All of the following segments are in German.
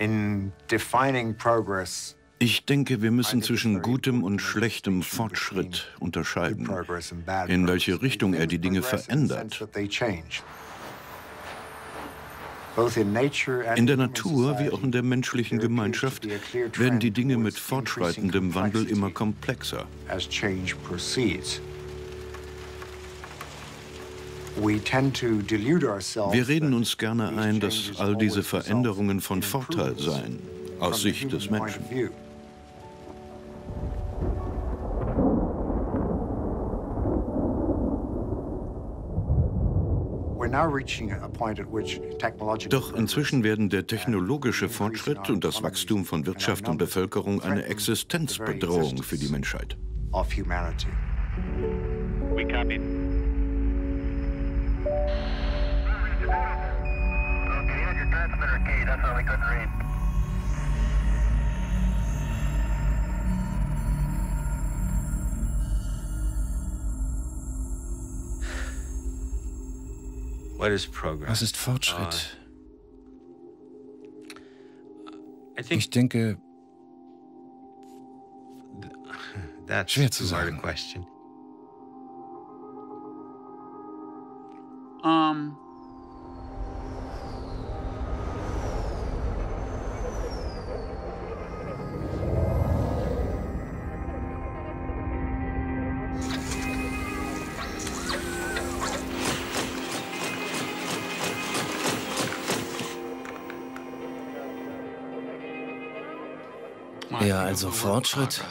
Ich denke, wir müssen zwischen gutem und schlechtem Fortschritt unterscheiden, in welche Richtung er die Dinge verändert. In der Natur wie auch in der menschlichen Gemeinschaft werden die Dinge mit fortschreitendem Wandel immer komplexer. Wir reden uns gerne ein, dass all diese Veränderungen von Vorteil seien, aus Sicht des Menschen. Doch inzwischen werden der technologische Fortschritt und das Wachstum von Wirtschaft und Bevölkerung eine Existenzbedrohung für die Menschheit. Was ist Fortschritt? Ich denke, schwer zu sagen. Ja, also Fortschritt.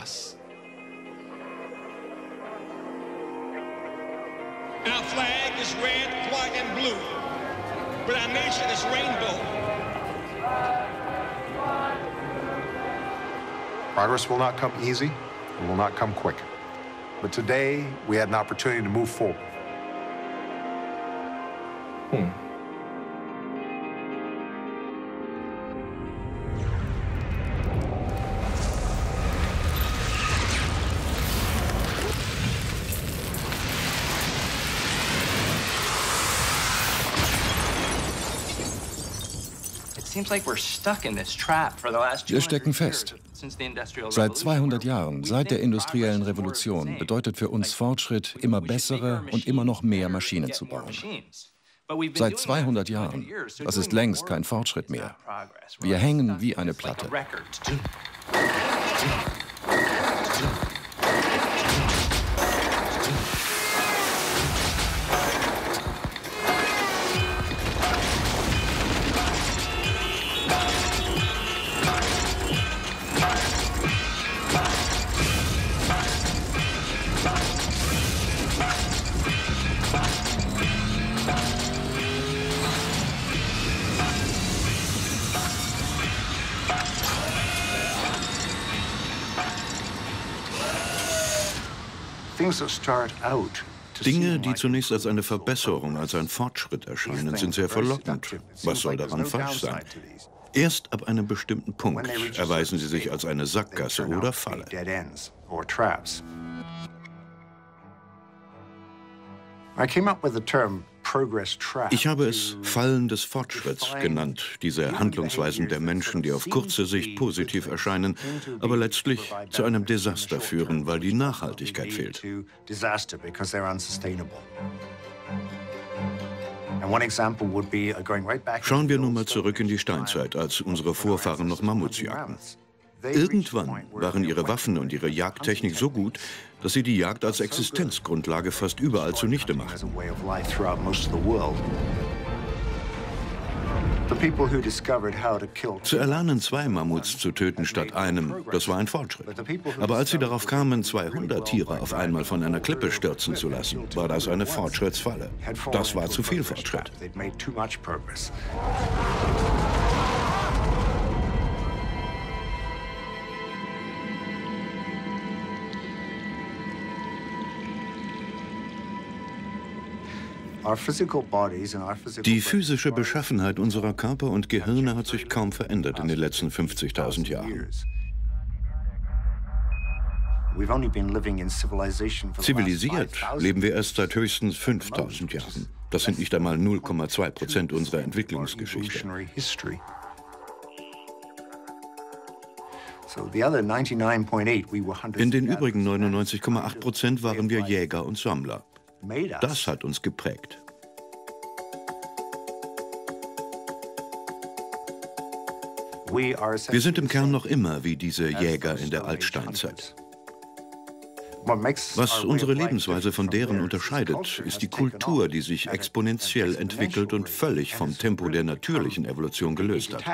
Our flag is red, white and blue, but our nation is rainbow. Progress will not come easy, it will not come quick. But today, we had an opportunity to move forward. Wir stecken fest. Seit 200 Jahren, seit der industriellen Revolution, bedeutet für uns Fortschritt, immer bessere und immer noch mehr Maschinen zu bauen. Seit 200 Jahren. Das ist längst kein Fortschritt mehr. Wir hängen wie eine Platte. Dinge, die zunächst als eine Verbesserung, als ein Fortschritt erscheinen, sind sehr verlockend. Was soll daran falsch sein? Erst ab einem bestimmten Punkt erweisen sie sich als eine Sackgasse oder Falle. Ich habe es Fallen des Fortschritts genannt, diese Handlungsweisen der Menschen, die auf kurze Sicht positiv erscheinen, aber letztlich zu einem Desaster führen, weil die Nachhaltigkeit fehlt. Schauen wir nun mal zurück in die Steinzeit, als unsere Vorfahren noch Mammuts jagten. Irgendwann waren ihre Waffen und ihre Jagdtechnik so gut, dass sie die Jagd als Existenzgrundlage fast überall zunichte machten. Zu erlernen, 2 Mammuts zu töten statt einem, das war ein Fortschritt. Aber als sie darauf kamen, 200 Tiere auf einmal von einer Klippe stürzen zu lassen, war das eine Fortschrittsfalle. Das war zu viel Fortschritt. Die physische Beschaffenheit unserer Körper und Gehirne hat sich kaum verändert in den letzten 50.000 Jahren. Zivilisiert leben wir erst seit höchstens 5.000 Jahren. Das sind nicht einmal 0,2% unserer Entwicklungsgeschichte. In den übrigen 99,8% waren wir Jäger und Sammler. Das hat uns geprägt. Wir sind im Kern noch immer wie diese Jäger in der Altsteinzeit. Was unsere Lebensweise von deren unterscheidet, ist die Kultur, die sich exponentiell entwickelt und völlig vom Tempo der natürlichen Evolution gelöst hat.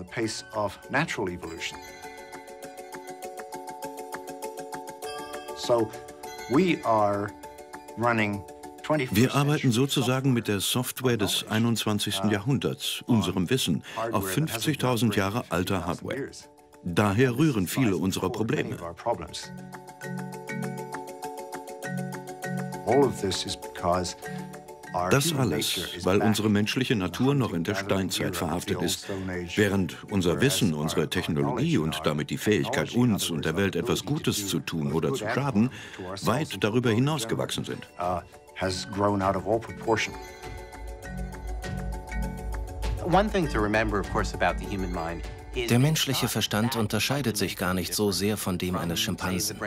Wir arbeiten sozusagen mit der Software des 21. Jahrhunderts, unserem Wissen, auf 50.000 Jahre alter Hardware. Daher rühren viele unserer Probleme. Das alles, weil unsere menschliche Natur noch in der Steinzeit verhaftet ist, während unser Wissen, unsere Technologie und damit die Fähigkeit, uns und der Welt etwas Gutes zu tun oder zu schaden, weit darüber hinausgewachsen sind. Der menschliche Verstand unterscheidet sich gar nicht so sehr von dem eines Schimpansen.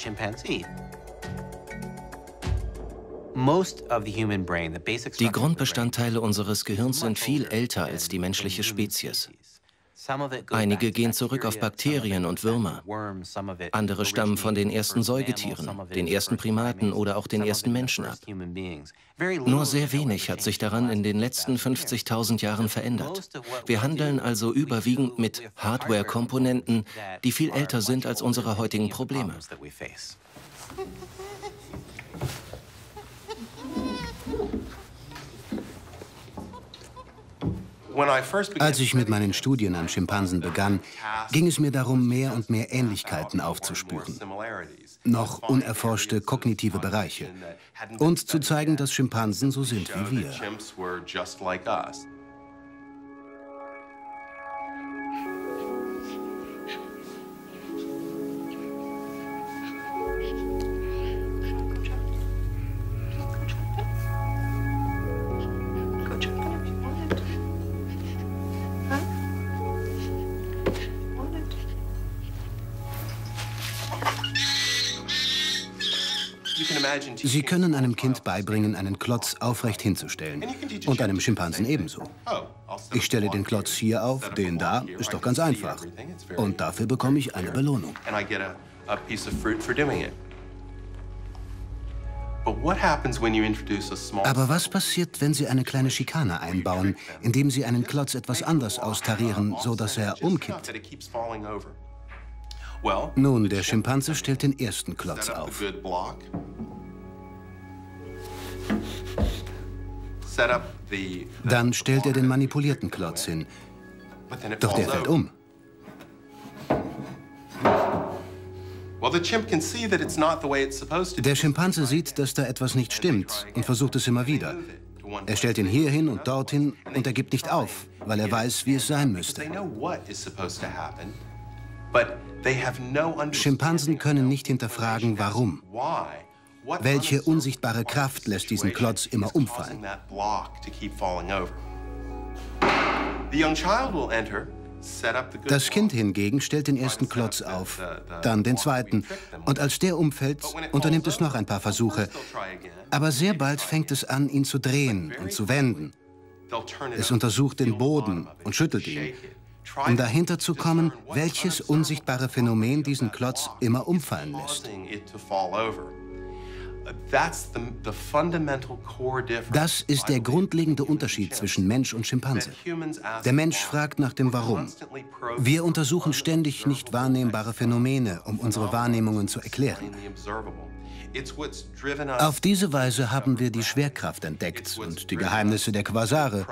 Die Grundbestandteile unseres Gehirns sind viel älter als die menschliche Spezies. Einige gehen zurück auf Bakterien und Würmer. Andere stammen von den ersten Säugetieren, den ersten Primaten oder auch den ersten Menschen ab. Nur sehr wenig hat sich daran in den letzten 50.000 Jahren verändert. Wir handeln also überwiegend mit Hardware-Komponenten, die viel älter sind als unsere heutigen Probleme. Als ich mit meinen Studien an Schimpansen begann, ging es mir darum, mehr und mehr Ähnlichkeiten aufzuspüren, noch unerforschte kognitive Bereiche, und zu zeigen, dass Schimpansen so sind wie wir. Sie können einem Kind beibringen, einen Klotz aufrecht hinzustellen. Und einem Schimpansen ebenso. Ich stelle den Klotz hier auf, den da, ist doch ganz einfach. Und dafür bekomme ich eine Belohnung. Aber was passiert, wenn Sie eine kleine Schikane einbauen, indem Sie einen Klotz etwas anders austarieren, so dass er umkippt? Nun, der Schimpanse stellt den ersten Klotz auf. Dann stellt er den manipulierten Klotz hin. Doch der fällt um. Der Schimpanse sieht, dass da etwas nicht stimmt und versucht es immer wieder. Er stellt ihn hierhin und dorthin und er gibt nicht auf, weil er weiß, wie es sein müsste. Schimpansen können nicht hinterfragen, warum. Welche unsichtbare Kraft lässt diesen Klotz immer umfallen? Das Kind hingegen stellt den ersten Klotz auf, dann den zweiten. Und als der umfällt, unternimmt es noch ein paar Versuche. Aber sehr bald fängt es an, ihn zu drehen und zu wenden. Es untersucht den Boden und schüttelt ihn, um dahinter zu kommen, welches unsichtbare Phänomen diesen Klotz immer umfallen lässt. Das ist der grundlegende Unterschied zwischen Mensch und Schimpanse. Der Mensch fragt nach dem Warum. Wir untersuchen ständig nicht wahrnehmbare Phänomene, um unsere Wahrnehmungen zu erklären. Auf diese Weise haben wir die Schwerkraft entdeckt und die Geheimnisse der Quasare.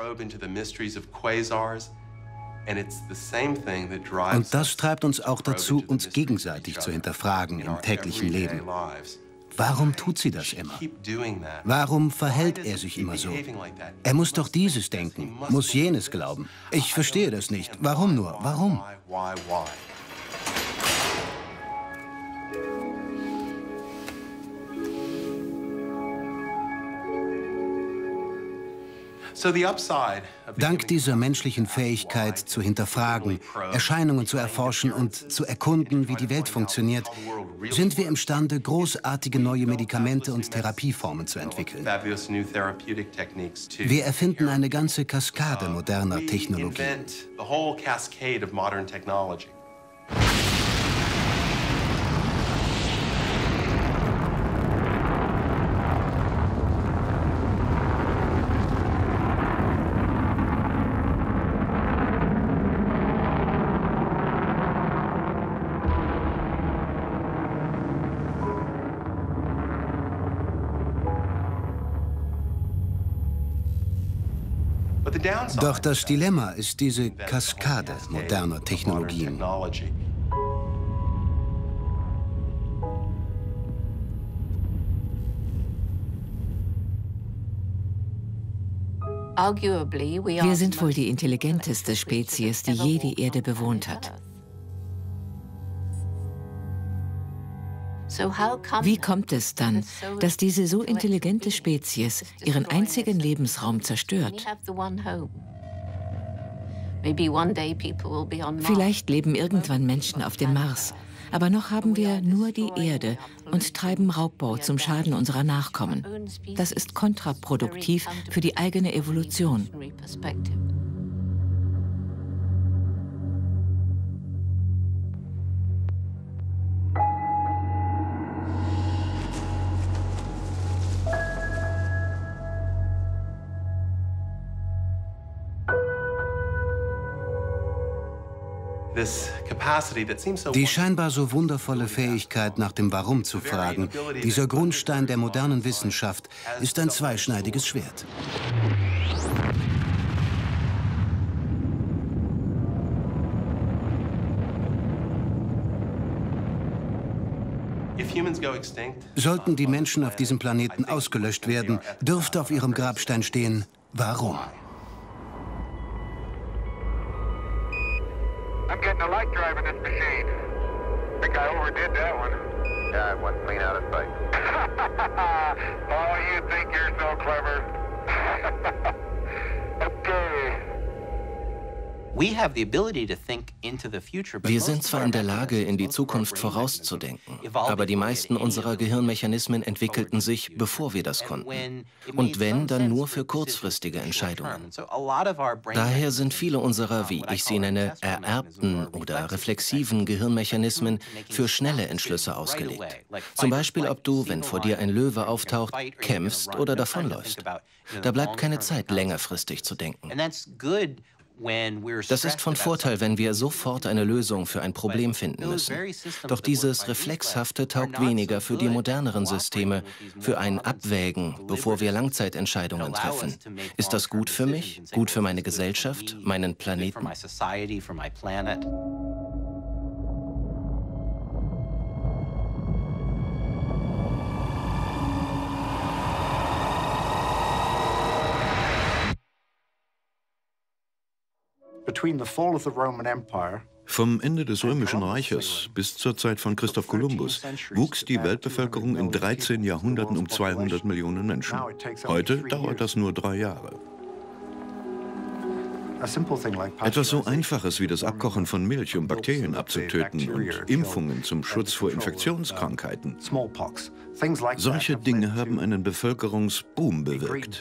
Und das treibt uns auch dazu, uns gegenseitig zu hinterfragen im täglichen Leben. Warum tut sie das immer? Warum verhält er sich immer so? Er muss doch dieses denken, muss jenes glauben. Ich verstehe das nicht. Warum nur? Warum? Dank dieser menschlichen Fähigkeit zu hinterfragen, Erscheinungen zu erforschen und zu erkunden, wie die Welt funktioniert, sind wir imstande, großartige neue Medikamente und Therapieformen zu entwickeln. Wir erfinden eine ganze Kaskade moderner Technologie. Doch das Dilemma ist diese Kaskade moderner Technologien. Wir sind wohl die intelligenteste Spezies, die je die Erde bewohnt hat. Wie kommt es dann, dass diese so intelligente Spezies ihren einzigen Lebensraum zerstört? Vielleicht leben irgendwann Menschen auf dem Mars, aber noch haben wir nur die Erde und treiben Raubbau zum Schaden unserer Nachkommen. Das ist kontraproduktiv für die eigene Evolution. Die scheinbar so wundervolle Fähigkeit, nach dem Warum zu fragen, dieser Grundstein der modernen Wissenschaft, ist ein zweischneidiges Schwert. Sollten die Menschen auf diesem Planeten ausgelöscht werden, dürfte auf ihrem Grabstein stehen, warum? I'm getting a light driving this machine. I think I overdid that one. Yeah, it went clean out of sight. Oh, you think you're so clever. Okay. Wir sind zwar in der Lage, in die Zukunft vorauszudenken, aber die meisten unserer Gehirnmechanismen entwickelten sich, bevor wir das konnten. Und wenn, dann nur für kurzfristige Entscheidungen. Daher sind viele unserer, wie ich sie nenne, ererbten oder reflexiven Gehirnmechanismen für schnelle Entschlüsse ausgelegt. Zum Beispiel, ob du, wenn vor dir ein Löwe auftaucht, kämpfst oder davonläufst. Da bleibt keine Zeit, längerfristig zu denken. Das ist von Vorteil, wenn wir sofort eine Lösung für ein Problem finden müssen. Doch dieses Reflexhafte taugt weniger für die moderneren Systeme, für ein Abwägen, bevor wir Langzeitentscheidungen treffen. Ist das gut für mich, gut für meine Gesellschaft, meinen Planeten? Vom Ende des Römischen Reiches bis zur Zeit von Christoph Kolumbus wuchs die Weltbevölkerung in 13 Jahrhunderten um 200 Millionen Menschen. Heute dauert das nur 3 Jahre. Etwas so Einfaches wie das Abkochen von Milch, um Bakterien abzutöten, und Impfungen zum Schutz vor Infektionskrankheiten. Solche Dinge haben einen Bevölkerungsboom bewirkt.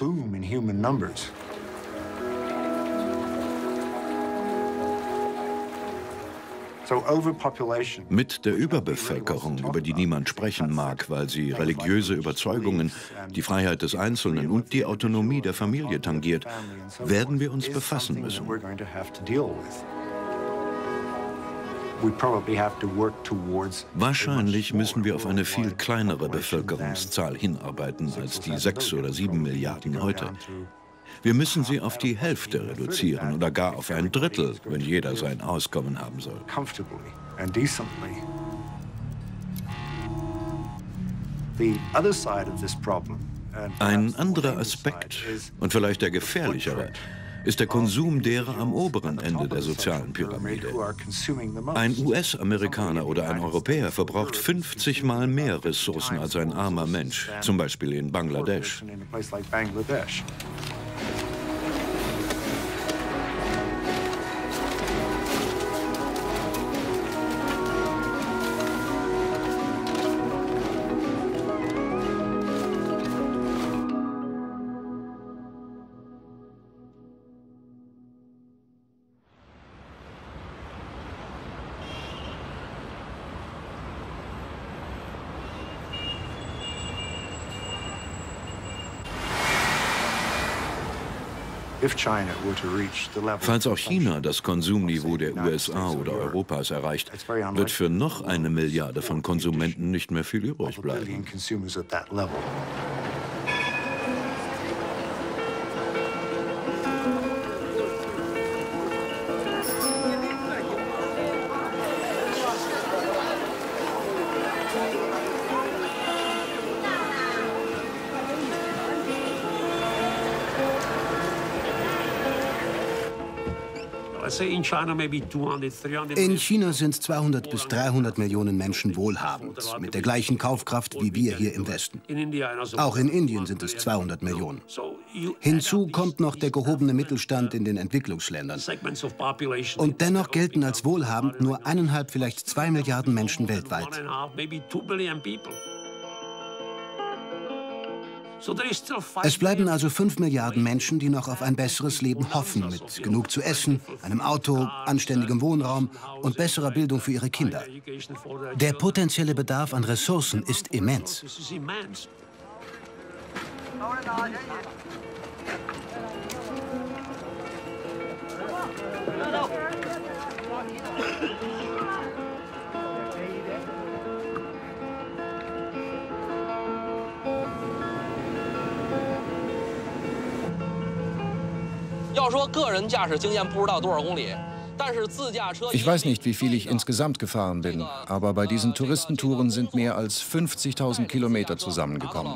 Mit der Überbevölkerung, über die niemand sprechen mag, weil sie religiöse Überzeugungen, die Freiheit des Einzelnen und die Autonomie der Familie tangiert, werden wir uns befassen müssen. Wahrscheinlich müssen wir auf eine viel kleinere Bevölkerungszahl hinarbeiten als die 6 oder 7 Milliarden heute. Wir müssen sie auf die Hälfte reduzieren oder gar auf ein Drittel, wenn jeder sein Auskommen haben soll. Ein anderer Aspekt, und vielleicht der gefährlichere, ist der Konsum derer am oberen Ende der sozialen Pyramide. Ein US-Amerikaner oder ein Europäer verbraucht 50 Mal mehr Ressourcen als ein armer Mensch, zum Beispiel in Bangladesch. Falls auch China das Konsumniveau der USA oder Europas erreicht, wird für noch 1 Milliarde von Konsumenten nicht mehr viel übrig bleiben. In China sind 200 bis 300 Millionen Menschen wohlhabend, mit der gleichen Kaufkraft wie wir hier im Westen. Auch in Indien sind es 200 Millionen. Hinzu kommt noch der gehobene Mittelstand in den Entwicklungsländern. Und dennoch gelten als wohlhabend nur 1,5, vielleicht 2 Milliarden Menschen weltweit. Es bleiben also 5 Milliarden Menschen, die noch auf ein besseres Leben hoffen, mit genug zu essen, einem Auto, anständigem Wohnraum und besserer Bildung für ihre Kinder. Der potenzielle Bedarf an Ressourcen ist immens. Ich weiß nicht, wie viel ich insgesamt gefahren bin, aber bei diesen Touristentouren sind mehr als 50.000 Kilometer zusammengekommen.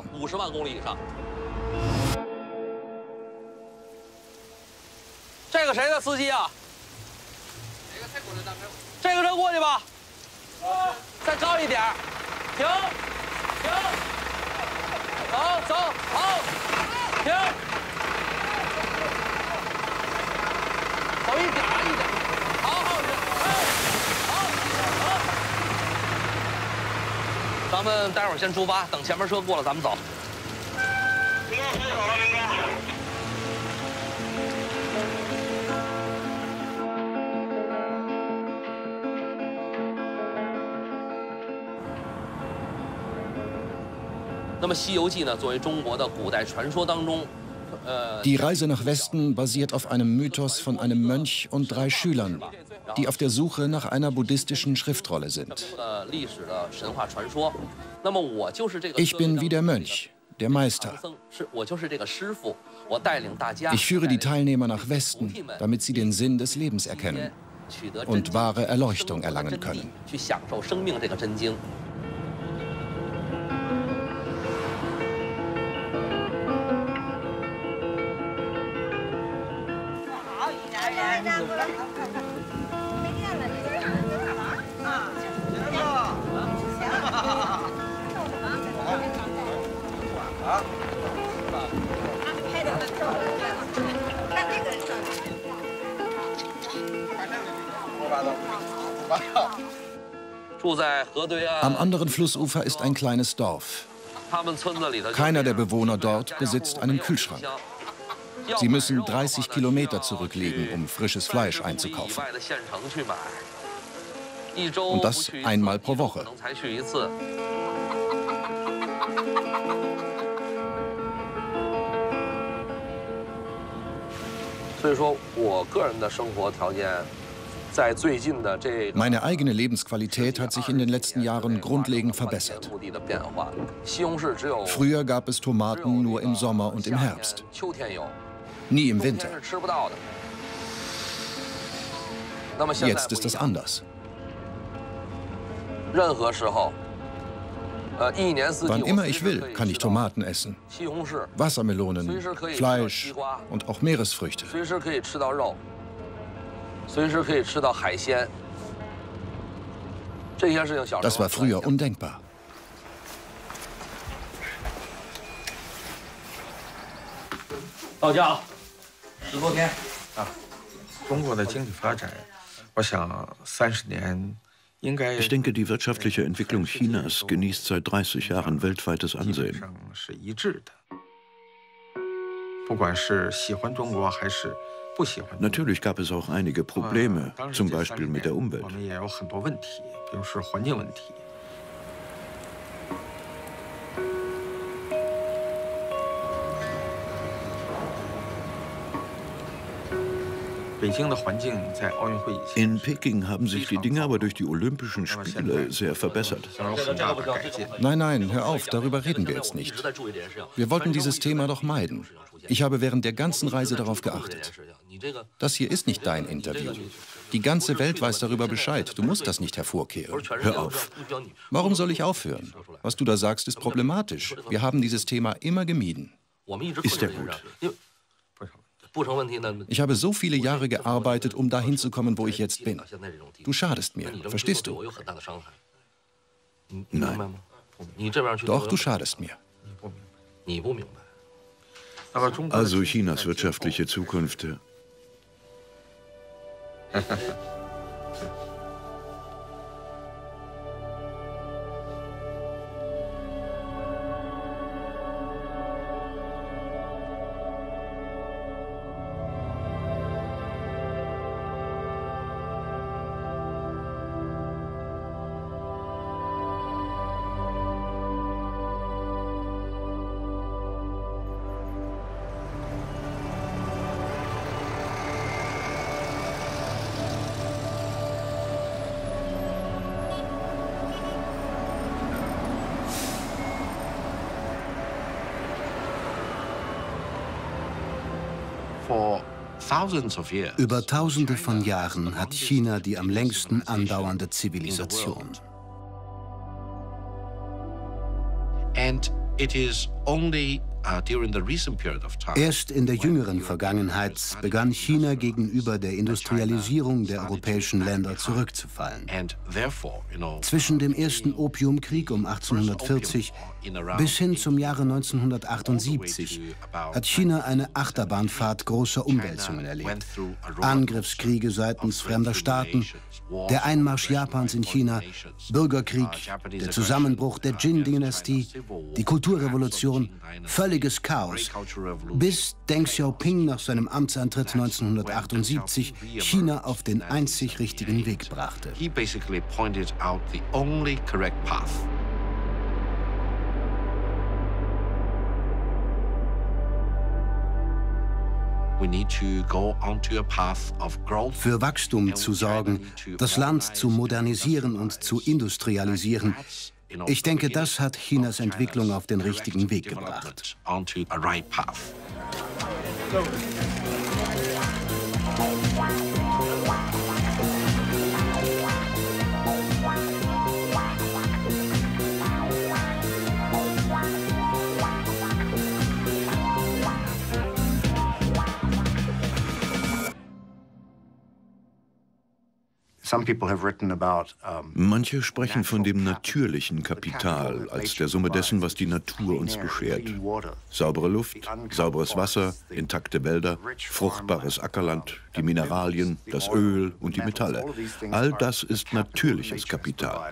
Die Reise nach Westen basiert auf einem Mythos von einem Mönch und 3 Schülern, die auf der Suche nach einer buddhistischen Schriftrolle sind. Ich bin wie der Mönch, der Meister. Ich führe die Teilnehmer nach Westen, damit sie den Sinn des Lebens erkennen und wahre Erleuchtung erlangen können. Am anderen Flussufer ist ein kleines Dorf. Keiner der Bewohner dort besitzt einen Kühlschrank. Sie müssen 30 Kilometer zurücklegen, um frisches Fleisch einzukaufen. Und das einmal pro Woche. Meine eigene Lebensqualität hat sich in den letzten Jahren grundlegend verbessert. Früher gab es Tomaten nur im Sommer und im Herbst, nie im Winter. Jetzt ist das anders. Wann immer ich will, kann ich Tomaten essen, Wassermelonen, Fleisch und auch Meeresfrüchte. Das war früher undenkbar. Ich denke, die wirtschaftliche Entwicklung Chinas genießt seit 30 Jahren weltweites Ansehen. Natürlich gab es auch einige Probleme, zum Beispiel mit der Umwelt. In Peking haben sich die Dinge aber durch die Olympischen Spiele sehr verbessert. Nein, nein, hör auf, darüber reden wir jetzt nicht. Wir wollten dieses Thema doch meiden. Ich habe während der ganzen Reise darauf geachtet. Das hier ist nicht dein Interview. Die ganze Welt weiß darüber Bescheid. Du musst das nicht hervorkehren. Hör auf. Warum soll ich aufhören? Was du da sagst, ist problematisch. Wir haben dieses Thema immer gemieden. Ist ja gut. Ich habe so viele Jahre gearbeitet, um dahin zu kommen, wo ich jetzt bin. Du schadest mir, verstehst du? Nein. Doch, du schadest mir. Also Chinas wirtschaftliche Zukunft. Über Tausende von Jahren hat China die am längsten andauernde Zivilisation. Erst in der jüngeren Vergangenheit begann China gegenüber der Industrialisierung der europäischen Länder zurückzufallen. Zwischen dem ersten Opiumkrieg um 1840 bis hin zum Jahre 1978 hat China eine Achterbahnfahrt großer Umwälzungen erlebt. Angriffskriege seitens fremder Staaten, der Einmarsch Japans in China, Bürgerkrieg, der Zusammenbruch der Jin-Dynastie, die Kulturrevolution, völliges Chaos, bis Deng Xiaoping nach seinem Amtsantritt 1978 China auf den einzig richtigen Weg brachte. Für Wachstum zu sorgen, das Land zu modernisieren und zu industrialisieren. Ich denke, das hat Chinas Entwicklung auf den richtigen Weg gebracht. Manche sprechen von dem natürlichen Kapital als der Summe dessen, was die Natur uns beschert. Saubere Luft, sauberes Wasser, intakte Wälder, fruchtbares Ackerland, die Mineralien, das Öl und die Metalle. All das ist natürliches Kapital.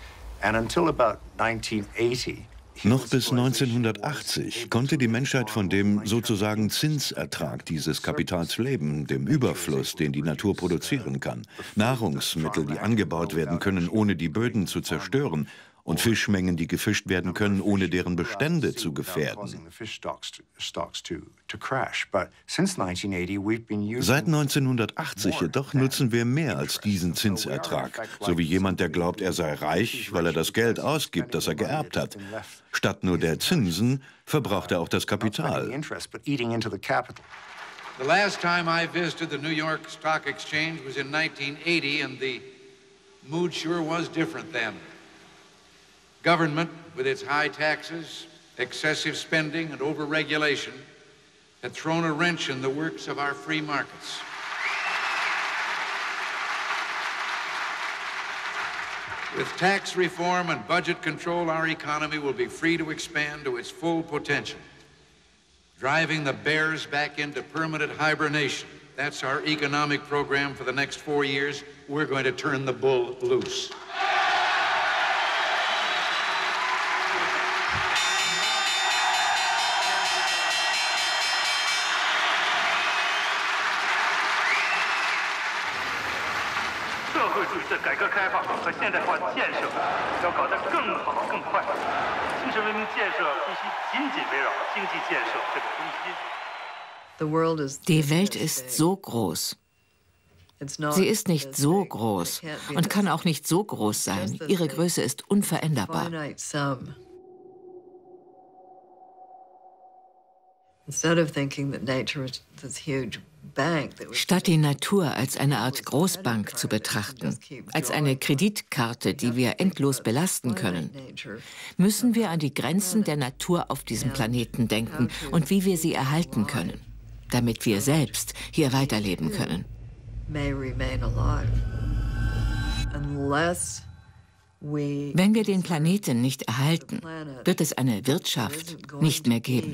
Noch bis 1980 konnte die Menschheit von dem sozusagen Zinsertrag dieses Kapitals leben, dem Überfluss, den die Natur produzieren kann. Nahrungsmittel, die angebaut werden können, ohne die Böden zu zerstören. Und Fischmengen, die gefischt werden können, ohne deren Bestände zu gefährden. Seit 1980 jedoch nutzen wir mehr als diesen Zinsertrag, so wie jemand, der glaubt, er sei reich, weil er das Geld ausgibt, das er geerbt hat. Statt nur der Zinsen verbraucht er auch das Kapital. The last time I visited the New York Stock Exchange was in 1980, and the mood sure was different then. Government, with its high taxes, excessive spending, and over-regulation, had thrown a wrench in the works of our free markets. With tax reform and budget control, our economy will be free to expand to its full potential, driving the bears back into permanent hibernation. That's our economic program for the next 4 years. We're going to turn the bull loose. Die Welt ist so groß. Sie ist nicht so groß und kann auch nicht so groß sein. Ihre Größe ist unveränderbar. Statt die Natur als eine Art Großbank zu betrachten, als eine Kreditkarte, die wir endlos belasten können, müssen wir an die Grenzen der Natur auf diesem Planeten denken und wie wir sie erhalten können, damit wir selbst hier weiterleben können. Wenn wir den Planeten nicht erhalten, wird es eine Wirtschaft nicht mehr geben.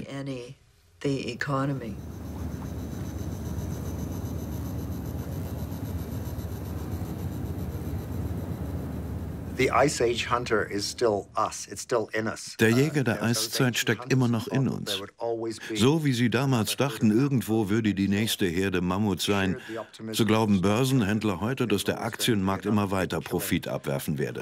Der Jäger der Eiszeit steckt immer noch in uns. So wie sie damals dachten, irgendwo würde die nächste Herde Mammuts sein, so glauben Börsenhändler heute, dass der Aktienmarkt immer weiter Profit abwerfen werde.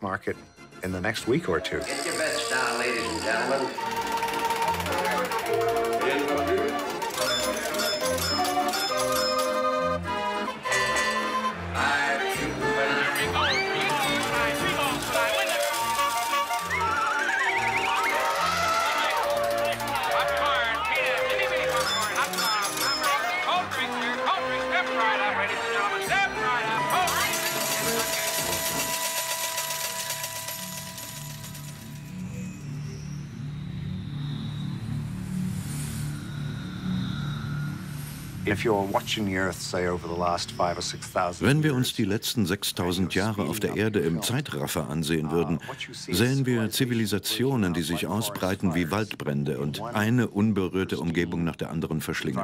Wenn wir uns die letzten 6000 Jahre auf der Erde im Zeitraffer ansehen würden, sehen wir Zivilisationen, die sich ausbreiten wie Waldbrände und eine unberührte Umgebung nach der anderen verschlingen.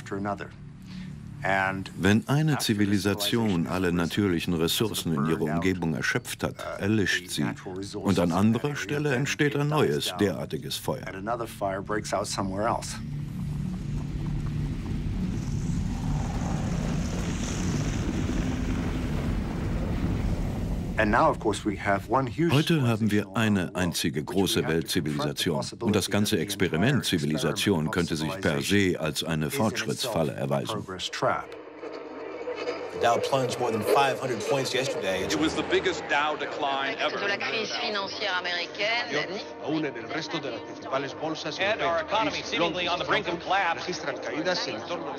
Wenn eine Zivilisation alle natürlichen Ressourcen in ihrer Umgebung erschöpft hat, erlischt sie. Und an anderer Stelle entsteht ein neues, derartiges Feuer. Heute haben wir eine einzige große Weltzivilisation. Und das ganze Experiment Zivilisation könnte sich per se als eine Fortschrittsfalle erweisen. The Dow plunged more than 500 points yesterday. It was the biggest Dow decline ever. De la crise financière américaine. Una del resto de las principales bolsas And our economy seemingly on the brink of collapse. Registran caídas en torno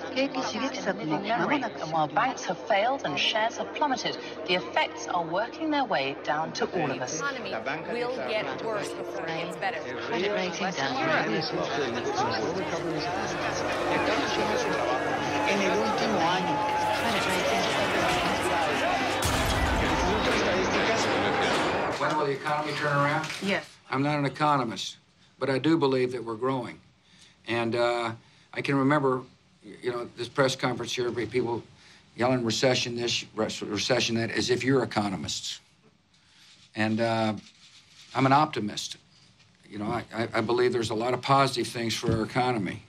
While banks have failed and shares have plummeted, the effects are working their way down to all of us. The economy will get worse before it gets better. Credit rating down. En el último año. Credit rating. When will the economy turn around? Yes. I'm not an economist, but I do believe that we're growing. And I can remember, you know, this press conference here, people yelling recession this, recession that, as if you're economists. And I'm an optimist. You know, I believe there's a lot of positive things for our economy.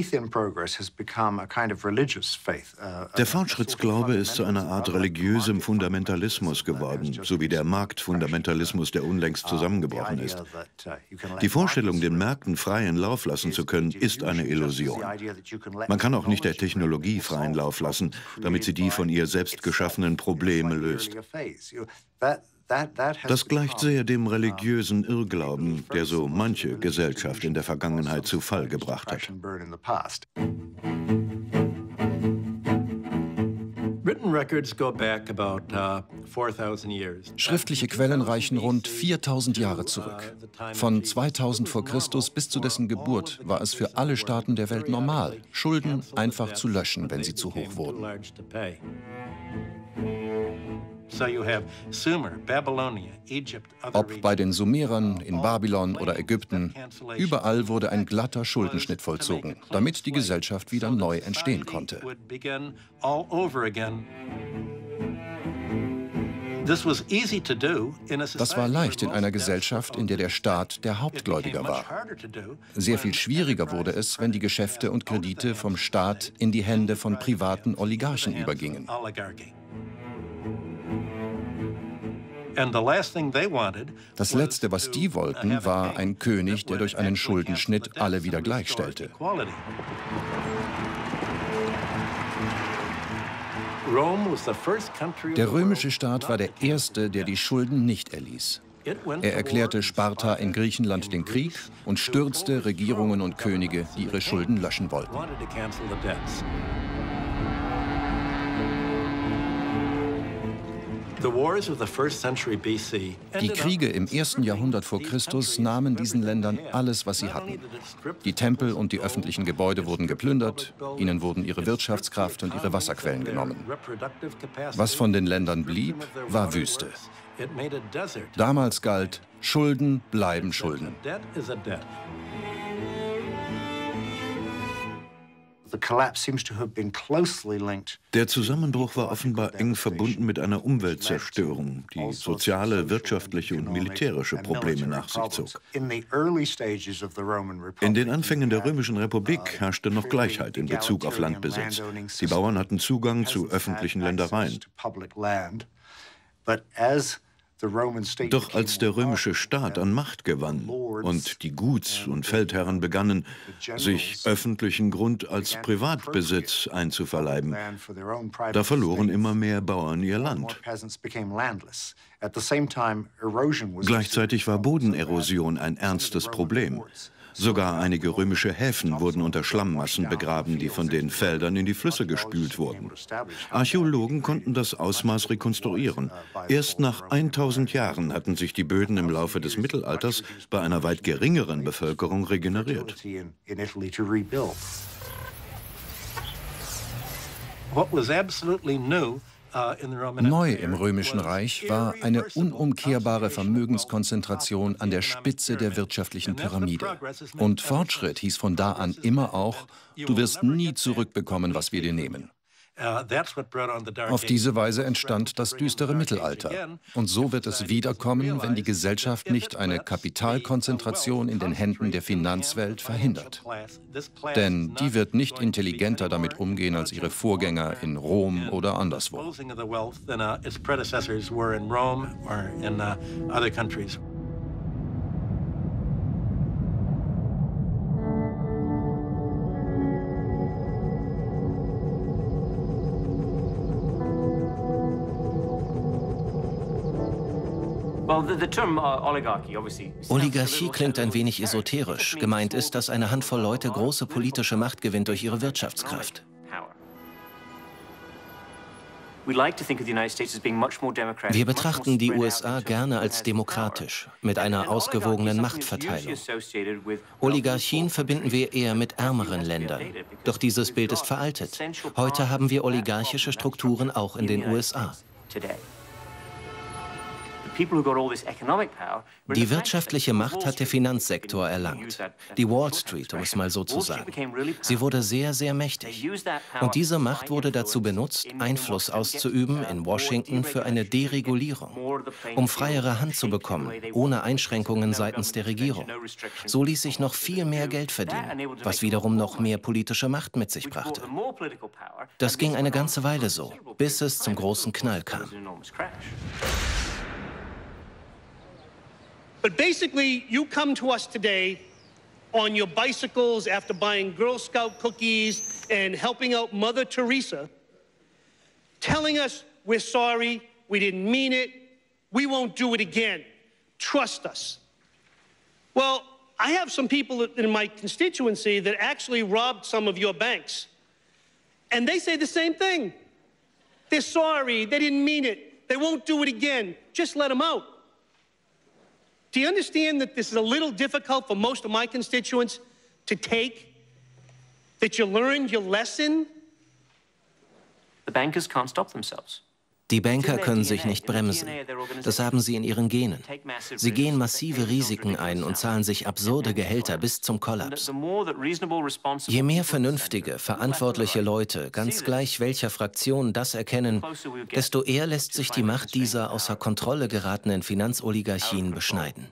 Der Fortschrittsglaube ist zu einer Art religiösem Fundamentalismus geworden, so wie der Marktfundamentalismus, der unlängst zusammengebrochen ist. Die Vorstellung, den Märkten freien Lauf lassen zu können, ist eine Illusion. Man kann auch nicht der Technologie freien Lauf lassen, damit sie die von ihr selbst geschaffenen Probleme löst. Das gleicht sehr dem religiösen Irrglauben, der so manche Gesellschaft in der Vergangenheit zu Fall gebracht hat. Schriftliche Quellen reichen rund 4000 Jahre zurück. Von 2000 vor Christus bis zu dessen Geburt war es für alle Staaten der Welt normal, Schulden einfach zu löschen, wenn sie zu hoch wurden. Ob bei den Sumerern, in Babylon oder Ägypten, überall wurde ein glatter Schuldenschnitt vollzogen, damit die Gesellschaft wieder neu entstehen konnte. Das war leicht in einer Gesellschaft, in der der Staat der Hauptgläubiger war. Sehr viel schwieriger wurde es, wenn die Geschäfte und Kredite vom Staat in die Hände von privaten Oligarchen übergingen. Das Letzte, was die wollten, war ein König, der durch einen Schuldenschnitt alle wieder gleichstellte. Der römische Staat war der erste, der die Schulden nicht erließ. Er erklärte Sparta in Griechenland den Krieg und stürzte Regierungen und Könige, die ihre Schulden löschen wollten. Die Kriege im 1. Jahrhundert vor Christus nahmen diesen Ländern alles, was sie hatten. Die Tempel und die öffentlichen Gebäude wurden geplündert, ihnen wurden ihre Wirtschaftskraft und ihre Wasserquellen genommen. Was von den Ländern blieb, war Wüste. Damals galt, Schulden bleiben Schulden. Der Zusammenbruch war offenbar eng verbunden mit einer Umweltzerstörung, die soziale, wirtschaftliche und militärische Probleme nach sich zog. In den Anfängen der Römischen Republik herrschte noch Gleichheit in Bezug auf Landbesitz. Die Bauern hatten Zugang zu öffentlichen Ländereien. Doch als der römische Staat an Macht gewann und die Guts- und Feldherren begannen, sich öffentlichen Grund als Privatbesitz einzuverleiben, da verloren immer mehr Bauern ihr Land. Gleichzeitig war Bodenerosion ein ernstes Problem. Sogar einige römische Häfen wurden unter Schlammmassen begraben, die von den Feldern in die Flüsse gespült wurden. Archäologen konnten das Ausmaß rekonstruieren. Erst nach 1000 Jahren hatten sich die Böden im Laufe des Mittelalters bei einer weit geringeren Bevölkerung regeneriert. Neu im Römischen Reich war eine unumkehrbare Vermögenskonzentration an der Spitze der wirtschaftlichen Pyramide. Und Fortschritt hieß von da an immer auch, du wirst nie zurückbekommen, was wir dir nehmen. Auf diese Weise entstand das düstere Mittelalter. Und so wird es wiederkommen, wenn die Gesellschaft nicht eine Kapitalkonzentration in den Händen der Finanzwelt verhindert. Denn die wird nicht intelligenter damit umgehen als ihre Vorgänger in Rom oder anderswo. Oligarchie klingt ein wenig esoterisch. Gemeint ist, dass eine Handvoll Leute große politische Macht gewinnt durch ihre Wirtschaftskraft. Wir betrachten die USA gerne als demokratisch, mit einer ausgewogenen Machtverteilung. Oligarchien verbinden wir eher mit ärmeren Ländern. Doch dieses Bild ist veraltet. Heute haben wir oligarchische Strukturen auch in den USA. Die wirtschaftliche Macht hat der Finanzsektor erlangt. Die Wall Street, um es mal so zu sagen. Sie wurde sehr, sehr mächtig. Und diese Macht wurde dazu benutzt, Einfluss auszuüben in Washington für eine Deregulierung, um freiere Hand zu bekommen, ohne Einschränkungen seitens der Regierung. So ließ sich noch viel mehr Geld verdienen, was wiederum noch mehr politische Macht mit sich brachte. Das ging eine ganze Weile so, bis es zum großen Knall kam. But basically, you come to us today on your bicycles after buying Girl Scout cookies and helping out Mother Teresa, telling us we're sorry, we didn't mean it, we won't do it again. Trust us. Well, I have some people in my constituency that actually robbed some of your banks. And they say the same thing. They're sorry, they didn't mean it, they won't do it again. Just let them out. Do you understand that this is a little difficult for most of my constituents to take? That you learned your lesson? The bankers can't stop themselves. Die Banker können sich nicht bremsen. Das haben sie in ihren Genen. Sie gehen massive Risiken ein und zahlen sich absurde Gehälter bis zum Kollaps. Je mehr vernünftige, verantwortliche Leute, ganz gleich welcher Fraktion, das erkennen, desto eher lässt sich die Macht dieser außer Kontrolle geratenen Finanzoligarchien beschneiden.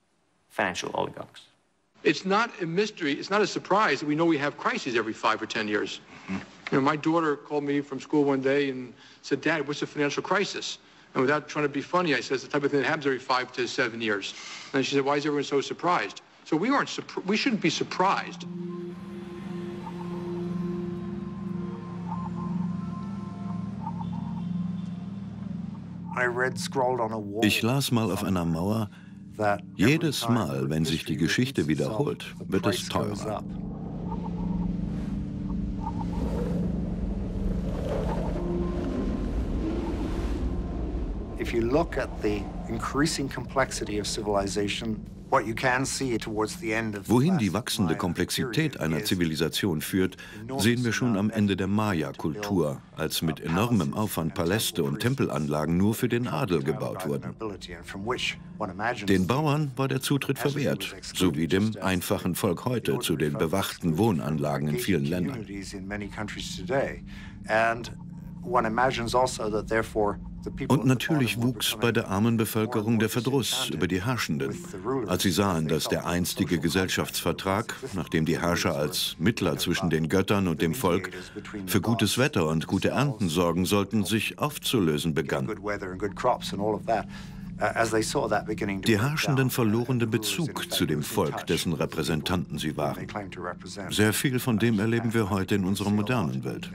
It's not a mystery, it's not a surprise that we know we have crises every 5 or 10 years. You know, my daughter called me from school one day and said, Dad, what's a financial crisis? And without trying to be funny, I said, it's the type of thing that happens every 5 to 7 years. And she said, why is everyone so surprised? So we shouldn't be surprised. Ich las mal auf einer Mauer, jedes Mal, wenn sich die Geschichte wiederholt, wird es teurer. If you look at the increasing complexity of civilization, wohin die wachsende Komplexität einer Zivilisation führt, sehen wir schon am Ende der Maya-Kultur, als mit enormem Aufwand Paläste und Tempelanlagen nur für den Adel gebaut wurden. Den Bauern war der Zutritt verwehrt, so wie dem einfachen Volk heute zu den bewachten Wohnanlagen in vielen Ländern. Und natürlich wuchs bei der armen Bevölkerung der Verdruss über die Herrschenden, als sie sahen, dass der einstige Gesellschaftsvertrag, nachdem die Herrscher als Mittler zwischen den Göttern und dem Volk für gutes Wetter und gute Ernten sorgen sollten, sich aufzulösen begann. Die Herrschenden verloren den Bezug zu dem Volk, dessen Repräsentanten sie waren. Sehr viel von dem erleben wir heute in unserer modernen Welt.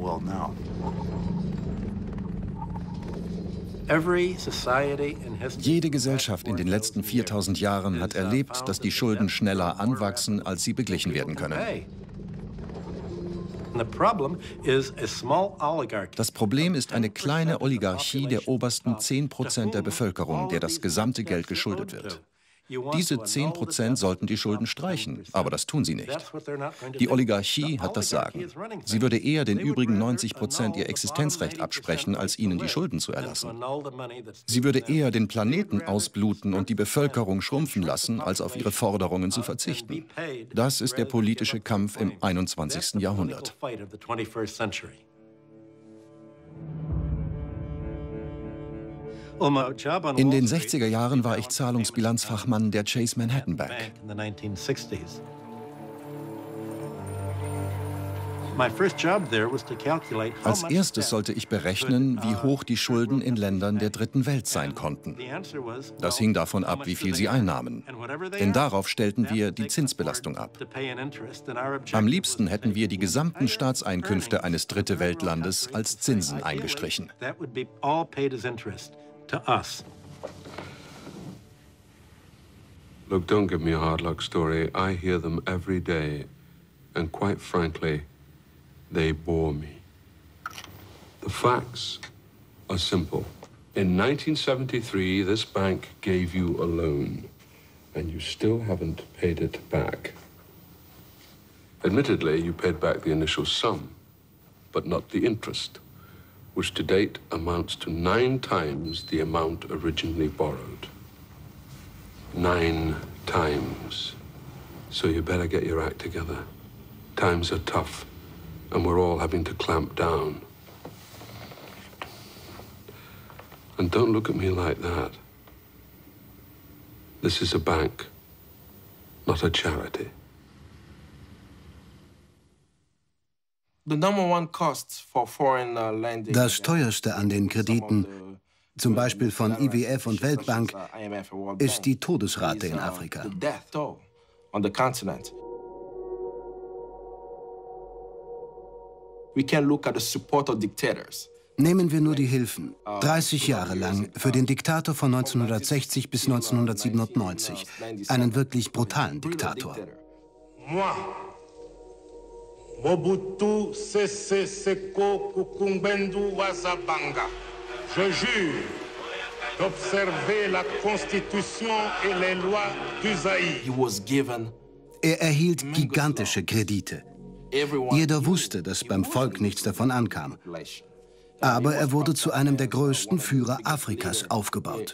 Jede Gesellschaft in den letzten 4000 Jahren hat erlebt, dass die Schulden schneller anwachsen, als sie beglichen werden können. Das Problem ist eine kleine Oligarchie der obersten 10% der Bevölkerung, der das gesamte Geld geschuldet wird. Diese 10% sollten die Schulden streichen, aber das tun sie nicht. Die Oligarchie hat das Sagen. Sie würde eher den übrigen 90% ihr Existenzrecht absprechen, als ihnen die Schulden zu erlassen. Sie würde eher den Planeten ausbluten und die Bevölkerung schrumpfen lassen, als auf ihre Forderungen zu verzichten. Das ist der politische Kampf im 21. Jahrhundert. In den 60er Jahren war ich Zahlungsbilanzfachmann der Chase Manhattan Bank. Als erstes sollte ich berechnen, wie hoch die Schulden in Ländern der Dritten Welt sein konnten. Das hing davon ab, wie viel sie einnahmen. Denn darauf stellten wir die Zinsbelastung ab. Am liebsten hätten wir die gesamten Staatseinkünfte eines Dritte-Welt-Landes als Zinsen eingestrichen. To us. Look, don't give me a hard luck story. I hear them every day, and quite frankly, they bore me. The facts are simple. In 1973, this bank gave you a loan, and you still haven't paid it back. Admittedly, you paid back the initial sum, but not the interest, which to date amounts to 9 times the amount originally borrowed. 9 times. So you better get your act together. Times are tough, and we're all having to clamp down. And don't look at me like that. This is a bank, not a charity. Das teuerste an den Krediten, zum Beispiel von IWF und Weltbank, ist die Todesrate in Afrika. Nehmen wir nur die Hilfen. 30 Jahre lang für den Diktator von 1960 bis 1997. Einen wirklich brutalen Diktator. Mobutu Sese Seko Kukumbendo Wazabanga. Je jure d'observer la Constitution et les lois du Zaïre. Er erhielt gigantische Kredite. Jeder wusste, dass beim Volk nichts davon ankam. Aber er wurde zu einem der größten Führer Afrikas aufgebaut.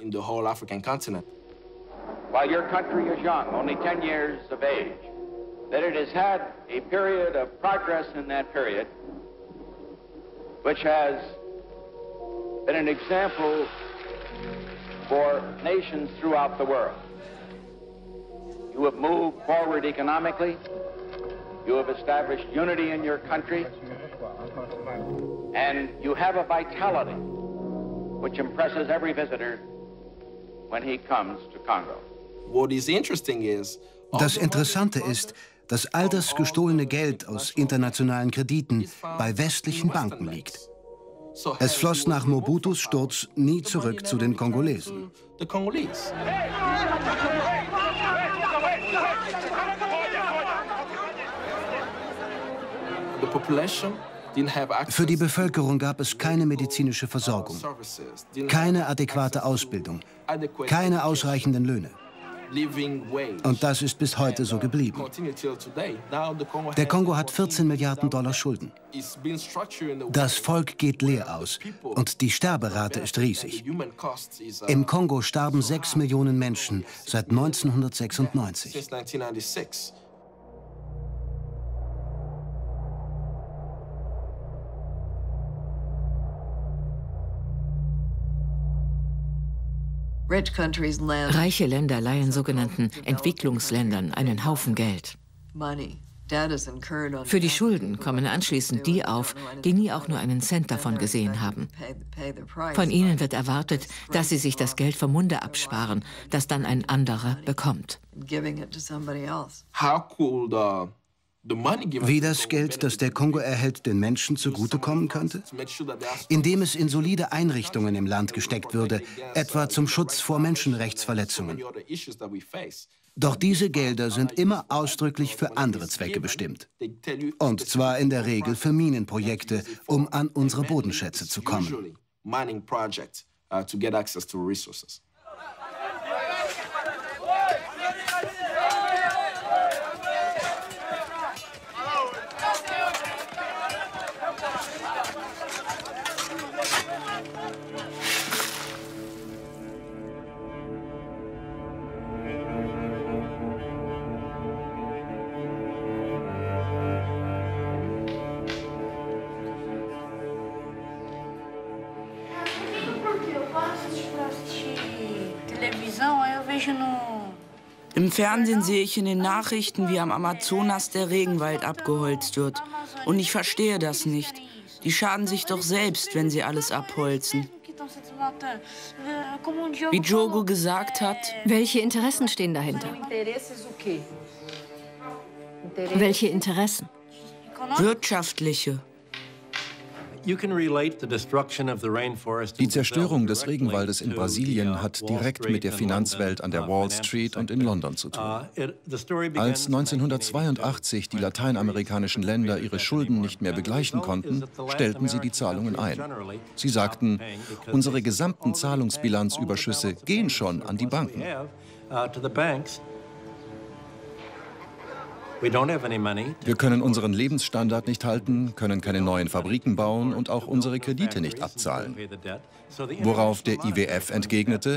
While your country is young, only 10 years of age, that it has had a period of progress in that period, which has been an example for nations throughout the world. You have moved forward economically, you have established unity in your country, and you have a vitality which impresses every visitor when he comes to Congo. Das Interessante ist, dass all das gestohlene Geld aus internationalen Krediten bei westlichen Banken liegt. Es floss nach Mobutus Sturz nie zurück zu den Kongolesen. Für die Bevölkerung gab es keine medizinische Versorgung, keine adäquate Ausbildung, keine ausreichenden Löhne. Und das ist bis heute so geblieben. Der Kongo hat 14 Milliarden Dollar Schulden. Das Volk geht leer aus und die Sterberate ist riesig. Im Kongo starben 6 Millionen Menschen seit 1996. Reiche Länder leihen sogenannten Entwicklungsländern einen Haufen Geld. Für die Schulden kommen anschließend die auf, die nie auch nur einen Cent davon gesehen haben. Von ihnen wird erwartet, dass sie sich das Geld vom Munde absparen, das dann ein anderer bekommt. Wie das Geld, das der Kongo erhält, den Menschen zugutekommen könnte? Indem es in solide Einrichtungen im Land gesteckt würde, etwa zum Schutz vor Menschenrechtsverletzungen. Doch diese Gelder sind immer ausdrücklich für andere Zwecke bestimmt. Und zwar in der Regel für Minenprojekte, um an unsere Bodenschätze zu kommen. Im Fernsehen sehe ich in den Nachrichten, wie am Amazonas der Regenwald abgeholzt wird. Und ich verstehe das nicht. Die schaden sich doch selbst, wenn sie alles abholzen. Wie Diogo gesagt hat... Welche Interessen stehen dahinter? Welche Interessen? Wirtschaftliche. Die Zerstörung des Regenwaldes in Brasilien hat direkt mit der Finanzwelt an der Wall Street und in London zu tun. Als 1982 die lateinamerikanischen Länder ihre Schulden nicht mehr begleichen konnten, stellten sie die Zahlungen ein. Sie sagten, unsere gesamten Zahlungsbilanzüberschüsse gehen schon an die Banken. Wir können unseren Lebensstandard nicht halten, können keine neuen Fabriken bauen und auch unsere Kredite nicht abzahlen. Worauf der IWF entgegnete,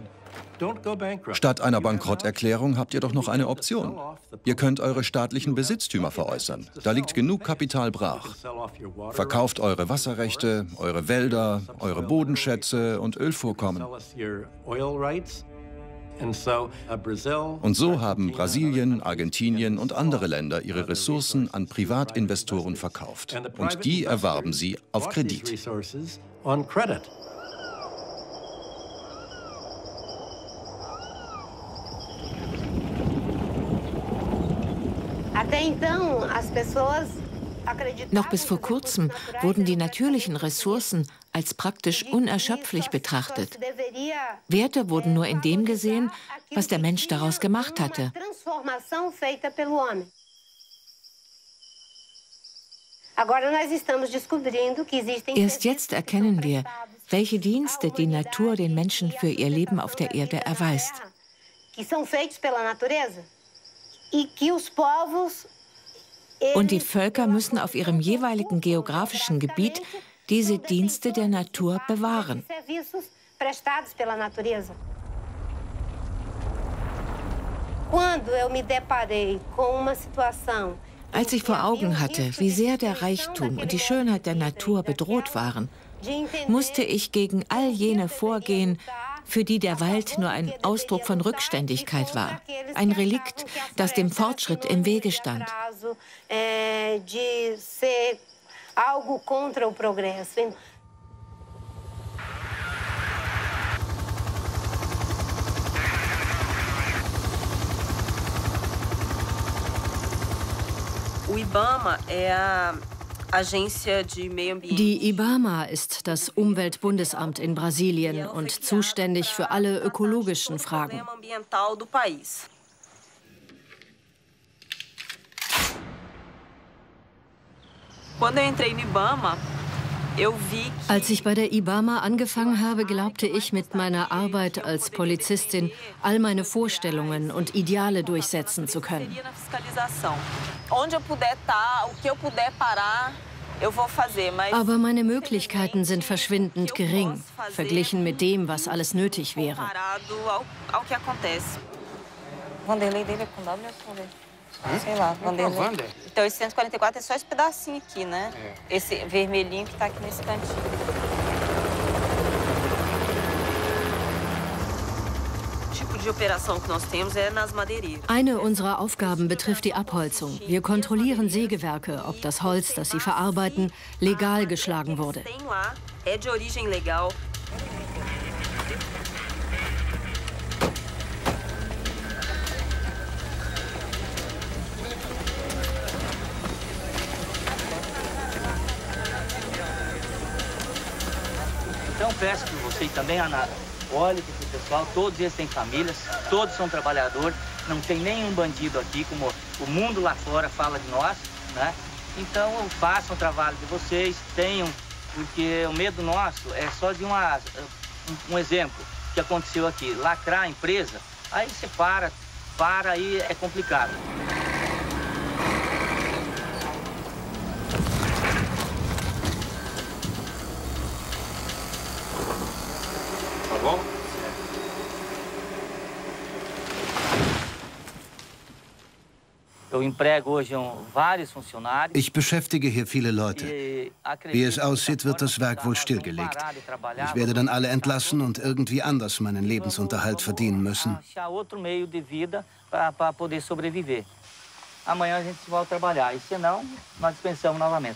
statt einer Bankrotterklärung habt ihr doch noch eine Option. Ihr könnt eure staatlichen Besitztümer veräußern. Da liegt genug Kapital brach. Verkauft eure Wasserrechte, eure Wälder, eure Bodenschätze und Ölvorkommen. Und so haben Brasilien, Argentinien und andere Länder ihre Ressourcen an Privatinvestoren verkauft. Und die erwarben sie auf Kredit. Noch bis vor kurzem wurden die natürlichen Ressourcen als praktisch unerschöpflich betrachtet. Werte wurden nur in dem gesehen, was der Mensch daraus gemacht hatte. Erst jetzt erkennen wir, welche Dienste die Natur den Menschen für ihr Leben auf der Erde erweist. Und die Völker müssen auf ihrem jeweiligen geografischen Gebiet diese Dienste der Natur bewahren. Als ich vor Augen hatte, wie sehr der Reichtum und die Schönheit der Natur bedroht waren, musste ich gegen all jene vorgehen, für die der Wald nur ein Ausdruck von Rückständigkeit war, ein Relikt, das dem Fortschritt im Wege stand. O IBAMA é Die IBAMA ist das Umweltbundesamt in Brasilien und zuständig für alle ökologischen Fragen. Als ich bei der IBAMA angefangen habe, glaubte ich, mit meiner Arbeit als Polizistin all meine Vorstellungen und Ideale durchsetzen zu können. Aber meine Möglichkeiten sind verschwindend gering, verglichen mit dem, was alles nötig wäre. Sei lá, Vanderlei. Então esse 144 é só esse pedacinho aqui, né? Esse vermelhinho que tá aqui nesse cantinho. Eine unserer Aufgaben betrifft die Abholzung. Wir kontrollieren Sägewerke, ob das Holz, das sie verarbeiten, legal geschlagen wurde. Então peço por você e também, Ana, olhe para o pessoal, todos eles têm famílias, todos são trabalhadores, não tem nenhum bandido aqui, como o mundo lá fora fala de nós, né? Então façam o trabalho de vocês, tenham, porque o medo nosso é só de um exemplo que aconteceu aqui, lacrar a empresa, aí você para, aí é complicado. Ich beschäftige hier viele Leute. Wie es aussieht, wird das Werk wohl stillgelegt. Ich werde dann alle entlassen und irgendwie anders meinen Lebensunterhalt verdienen müssen. Amanhã a gente volta a trabalhar, e senão nós dispensamos novamente.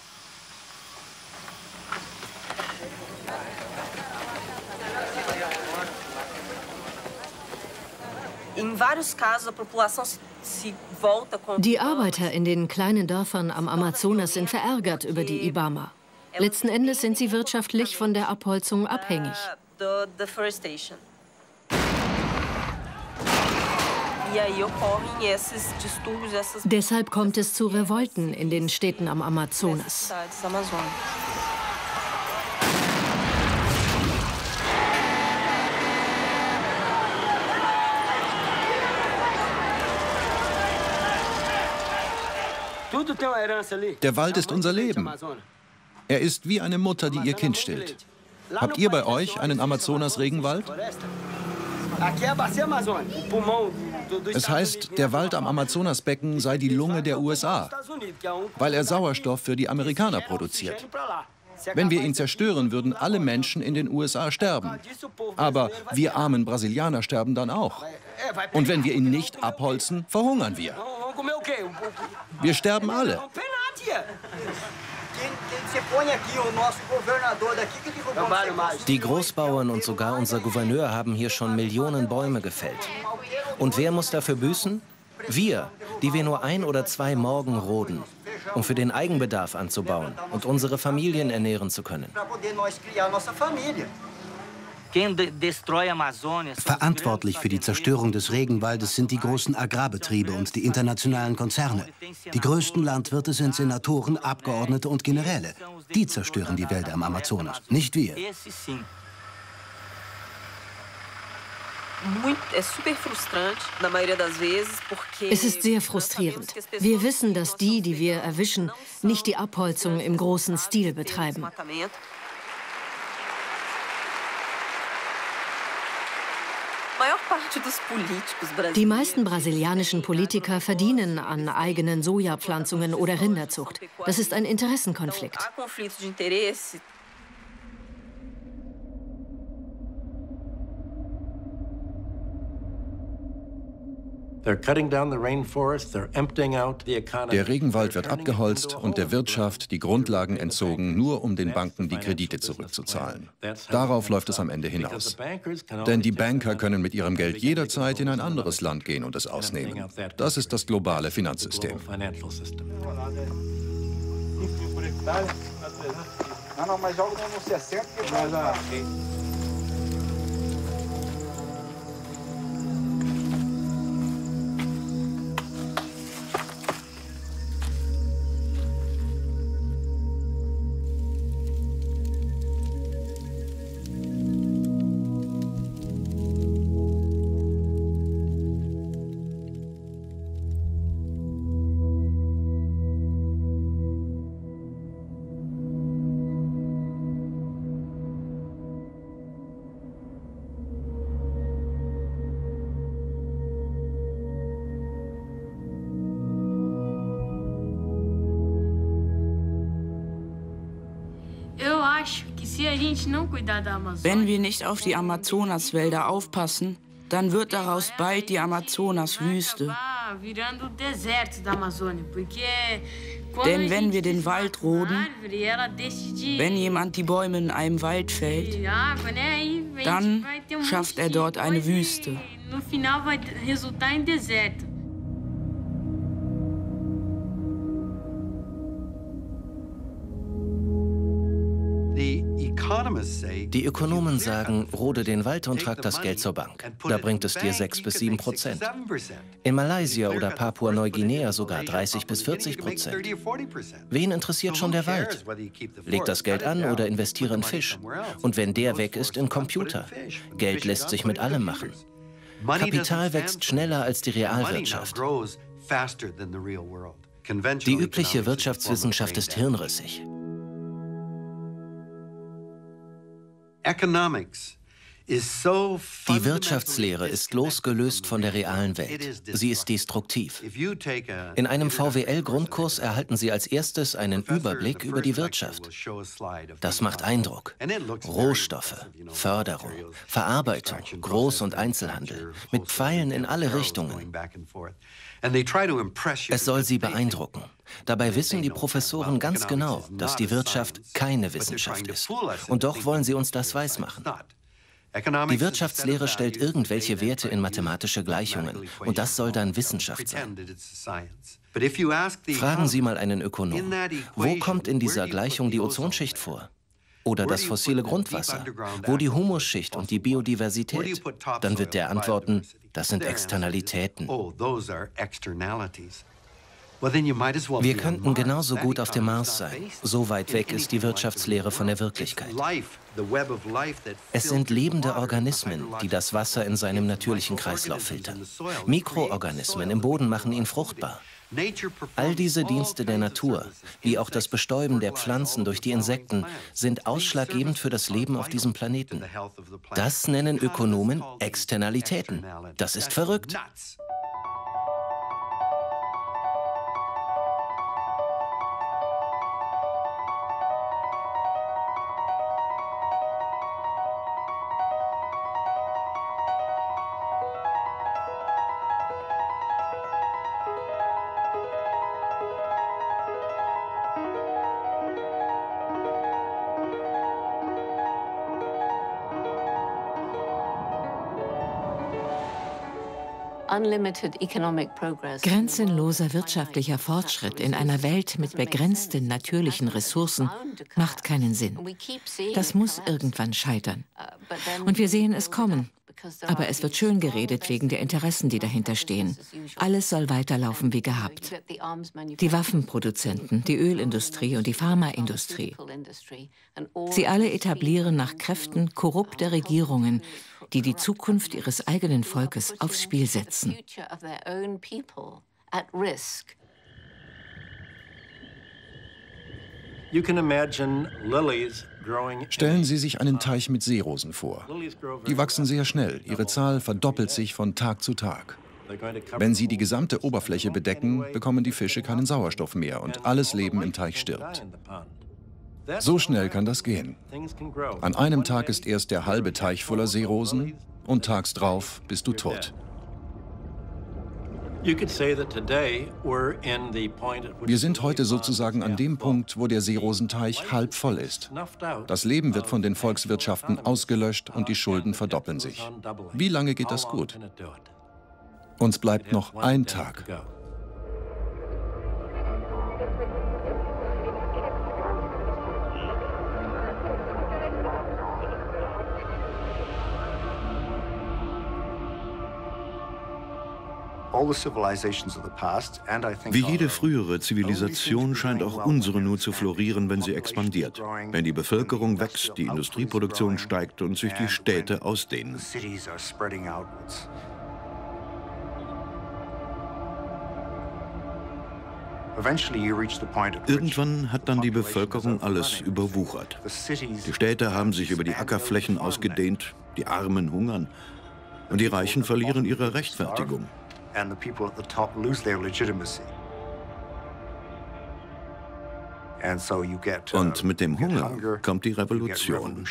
Die Arbeiter in den kleinen Dörfern am Amazonas sind verärgert über die IBAMA. Letzten Endes sind sie wirtschaftlich von der Abholzung abhängig. Deshalb kommt es zu Revolten in den Städten am Amazonas. Der Wald ist unser Leben. Er ist wie eine Mutter, die ihr Kind stillt. Habt ihr bei euch einen Amazonas-Regenwald? Es heißt, der Wald am Amazonasbecken sei die Lunge der USA, weil er Sauerstoff für die Amerikaner produziert. Wenn wir ihn zerstören, würden alle Menschen in den USA sterben. Aber wir armen Brasilianer sterben dann auch. Und wenn wir ihn nicht abholzen, verhungern wir. Wir sterben alle. Die Großbauern und sogar unser Gouverneur haben hier schon Millionen Bäume gefällt. Und wer muss dafür büßen? Wir, die wir nur 1 oder 2 Morgen roden, um für den Eigenbedarf anzubauen und unsere Familien ernähren zu können. Verantwortlich für die Zerstörung des Regenwaldes sind die großen Agrarbetriebe und die internationalen Konzerne. Die größten Landwirte sind Senatoren, Abgeordnete und Generäle. Die zerstören die Wälder am Amazonas, nicht wir. Es ist sehr frustrierend. Wir wissen, dass die wir erwischen, nicht die Abholzung im großen Stil betreiben. Die meisten brasilianischen Politiker verdienen an eigenen Sojapflanzungen oder Rinderzucht. Das ist ein Interessenkonflikt. Der Regenwald wird abgeholzt und der Wirtschaft die Grundlagen entzogen, nur um den Banken die Kredite zurückzuzahlen. Darauf läuft es am Ende hinaus. Denn die Banker können mit ihrem Geld jederzeit in ein anderes Land gehen und es ausnehmen. Das ist das globale Finanzsystem. Não, mas joga no 60 que vai. Wenn wir nicht auf die Amazonaswälder aufpassen, dann wird daraus bald die Amazonaswüste. Denn wenn wir den Wald roden, wenn jemand die Bäume in einem Wald fällt, dann schafft er dort eine Wüste. Die Ökonomen sagen, rode den Wald und trag das Geld zur Bank. Da bringt es dir 6 bis 7%. In Malaysia oder Papua-Neuguinea sogar 30 bis 40%. Wen interessiert schon der Wald? Leg das Geld an oder investiere in Fisch. Und wenn der weg ist, in Computer. Geld lässt sich mit allem machen. Kapital wächst schneller als die Realwirtschaft. Die übliche Wirtschaftswissenschaft ist hirnrissig. Die Wirtschaftslehre ist losgelöst von der realen Welt. Sie ist destruktiv. In einem VWL-Grundkurs erhalten Sie als erstes einen Überblick über die Wirtschaft. Das macht Eindruck. Rohstoffe, Förderung, Verarbeitung, Groß- und Einzelhandel, mit Pfeilen in alle Richtungen. Es soll Sie beeindrucken. Dabei wissen die Professoren ganz genau, dass die Wirtschaft keine Wissenschaft ist. Und doch wollen sie uns das weismachen. Die Wirtschaftslehre stellt irgendwelche Werte in mathematische Gleichungen. Und das soll dann Wissenschaft sein. Fragen Sie mal einen Ökonom, wo kommt in dieser Gleichung die Ozonschicht vor? Oder das fossile Grundwasser? Wo die Humusschicht und die Biodiversität? Dann wird der antworten, das sind Externalitäten. Wir könnten genauso gut auf dem Mars sein. So weit weg ist die Wirtschaftslehre von der Wirklichkeit. Es sind lebende Organismen, die das Wasser in seinem natürlichen Kreislauf filtern. Mikroorganismen im Boden machen ihn fruchtbar. All diese Dienste der Natur, wie auch das Bestäuben der Pflanzen durch die Insekten, sind ausschlaggebend für das Leben auf diesem Planeten. Das nennen Ökonomen Externalitäten. Das ist verrückt. Grenzenloser wirtschaftlicher Fortschritt in einer Welt mit begrenzten natürlichen Ressourcen macht keinen Sinn. Das muss irgendwann scheitern. Und wir sehen es kommen. Aber es wird schön geredet wegen der Interessen, die dahinter stehen. Alles soll weiterlaufen wie gehabt. Die Waffenproduzenten, die Ölindustrie und die Pharmaindustrie. Sie alle etablieren nach Kräften korrupte Regierungen, die die Zukunft ihres eigenen Volkes aufs Spiel setzen. Stellen Sie sich einen Teich mit Seerosen vor. Die wachsen sehr schnell. Ihre Zahl verdoppelt sich von Tag zu Tag. Wenn sie die gesamte Oberfläche bedecken, bekommen die Fische keinen Sauerstoff mehr und alles Leben im Teich stirbt. So schnell kann das gehen. An einem Tag ist erst der halbe Teich voller Seerosen und tags drauf bist du tot. Wir sind heute sozusagen an dem Punkt, wo der Seerosenteich halb voll ist. Das Leben wird von den Volkswirtschaften ausgelöscht und die Schulden verdoppeln sich. Wie lange geht das gut? Uns bleibt noch ein Tag. Wie jede frühere Zivilisation scheint auch unsere nur zu florieren, wenn sie expandiert, wenn die Bevölkerung wächst, die Industrieproduktion steigt und sich die Städte ausdehnen. Irgendwann hat dann die Bevölkerung alles überwuchert. Die Städte haben sich über die Ackerflächen ausgedehnt, die Armen hungern und die Reichen verlieren ihre Rechtfertigung. Und mit dem Hunger kommt die Revolution.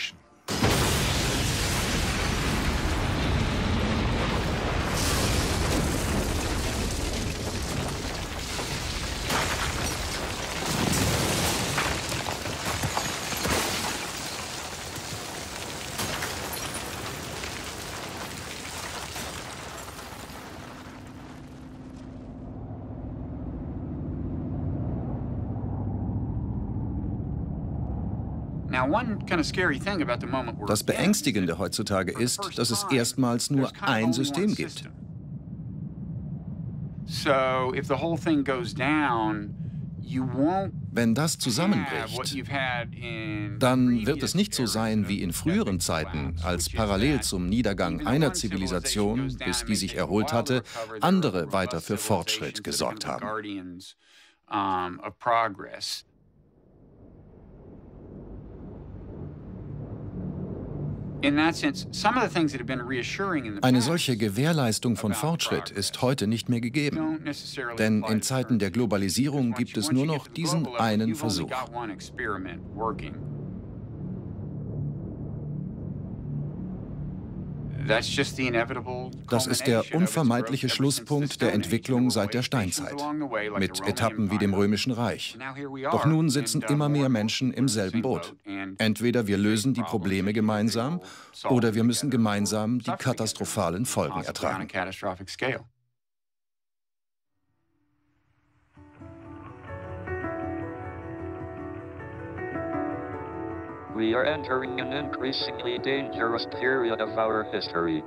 Das Beängstigende heutzutage ist, dass es erstmals nur ein System gibt. Wenn das zusammenbricht, dann wird es nicht so sein wie in früheren Zeiten, als parallel zum Niedergang einer Zivilisation, bis die sich erholt hatte, andere weiter für Fortschritt gesorgt haben. Eine solche Gewährleistung von Fortschritt ist heute nicht mehr gegeben. Denn in Zeiten der Globalisierung gibt es nur noch diesen einen Versuch. Das ist der unvermeidliche Schlusspunkt der Entwicklung seit der Steinzeit, mit Etappen wie dem Römischen Reich. Doch nun sitzen immer mehr Menschen im selben Boot. Entweder wir lösen die Probleme gemeinsam, oder wir müssen gemeinsam die katastrophalen Folgen ertragen. We are entering an increasingly dangerous period of our history.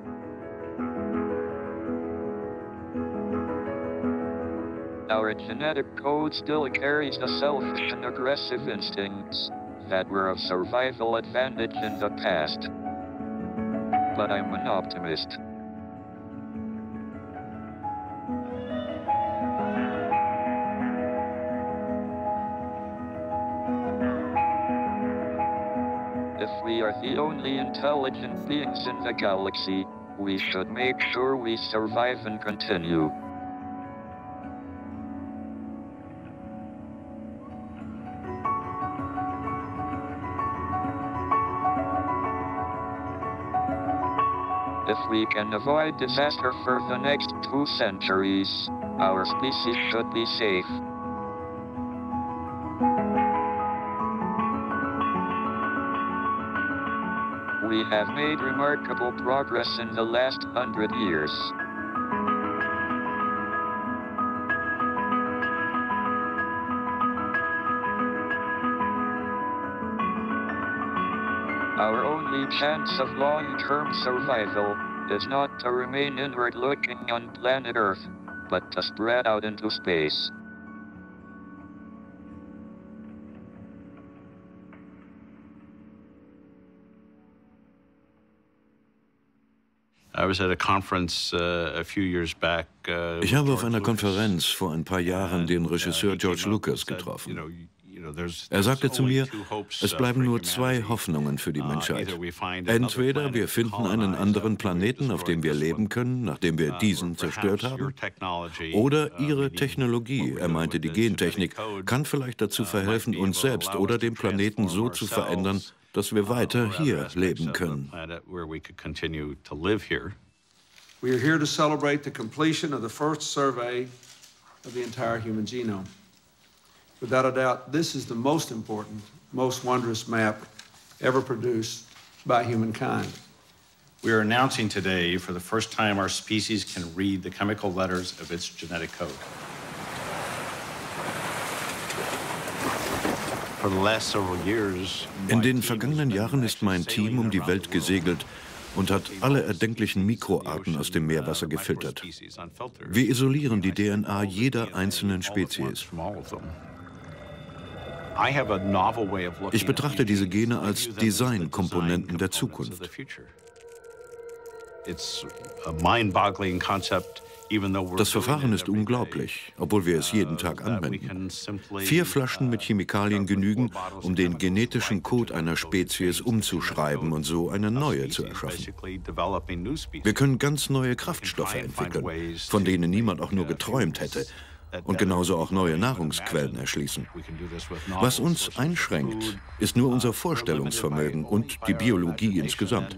Our genetic code still carries the selfish and aggressive instincts that were of survival advantage in the past. But I'm an optimist. If we are the only intelligent beings in the galaxy, we should make sure we survive and continue. If we can avoid disaster for the next 2 centuries, our species should be safe. We have made remarkable progress in the last 100 years. Our only chance of long-term survival is not to remain inward-looking on planet Earth, but to spread out into space. Ich habe auf einer Konferenz vor ein paar Jahren den Regisseur George Lucas getroffen. Er sagte zu mir, es bleiben nur 2 Hoffnungen für die Menschheit. Entweder wir finden einen anderen Planeten, auf dem wir leben können, nachdem wir diesen zerstört haben, oder ihre Technologie, er meinte die Gentechnik, kann vielleicht dazu verhelfen, uns selbst oder den Planeten so zu verändern, dass wir weiter hier leben können. We are here to celebrate the completion of the first survey of the entire human genome. Without a doubt, this is the most important, most wondrous map ever produced by humankind. We are announcing today, for the first time, our species can read the chemical letters of its genetic code. In den vergangenen Jahren ist mein Team um die Welt gesegelt und hat alle erdenklichen Mikroarten aus dem Meerwasser gefiltert. Wir isolieren die DNA jeder einzelnen Spezies. Ich betrachte diese Gene als Designkomponenten der Zukunft. Das Verfahren ist unglaublich, obwohl wir es jeden Tag anwenden. 4 Flaschen mit Chemikalien genügen, um den genetischen Code einer Spezies umzuschreiben und so eine neue zu erschaffen. Wir können ganz neue Kraftstoffe entwickeln, von denen niemand auch nur geträumt hätte. Und genauso auch neue Nahrungsquellen erschließen. Was uns einschränkt, ist nur unser Vorstellungsvermögen und die Biologie insgesamt.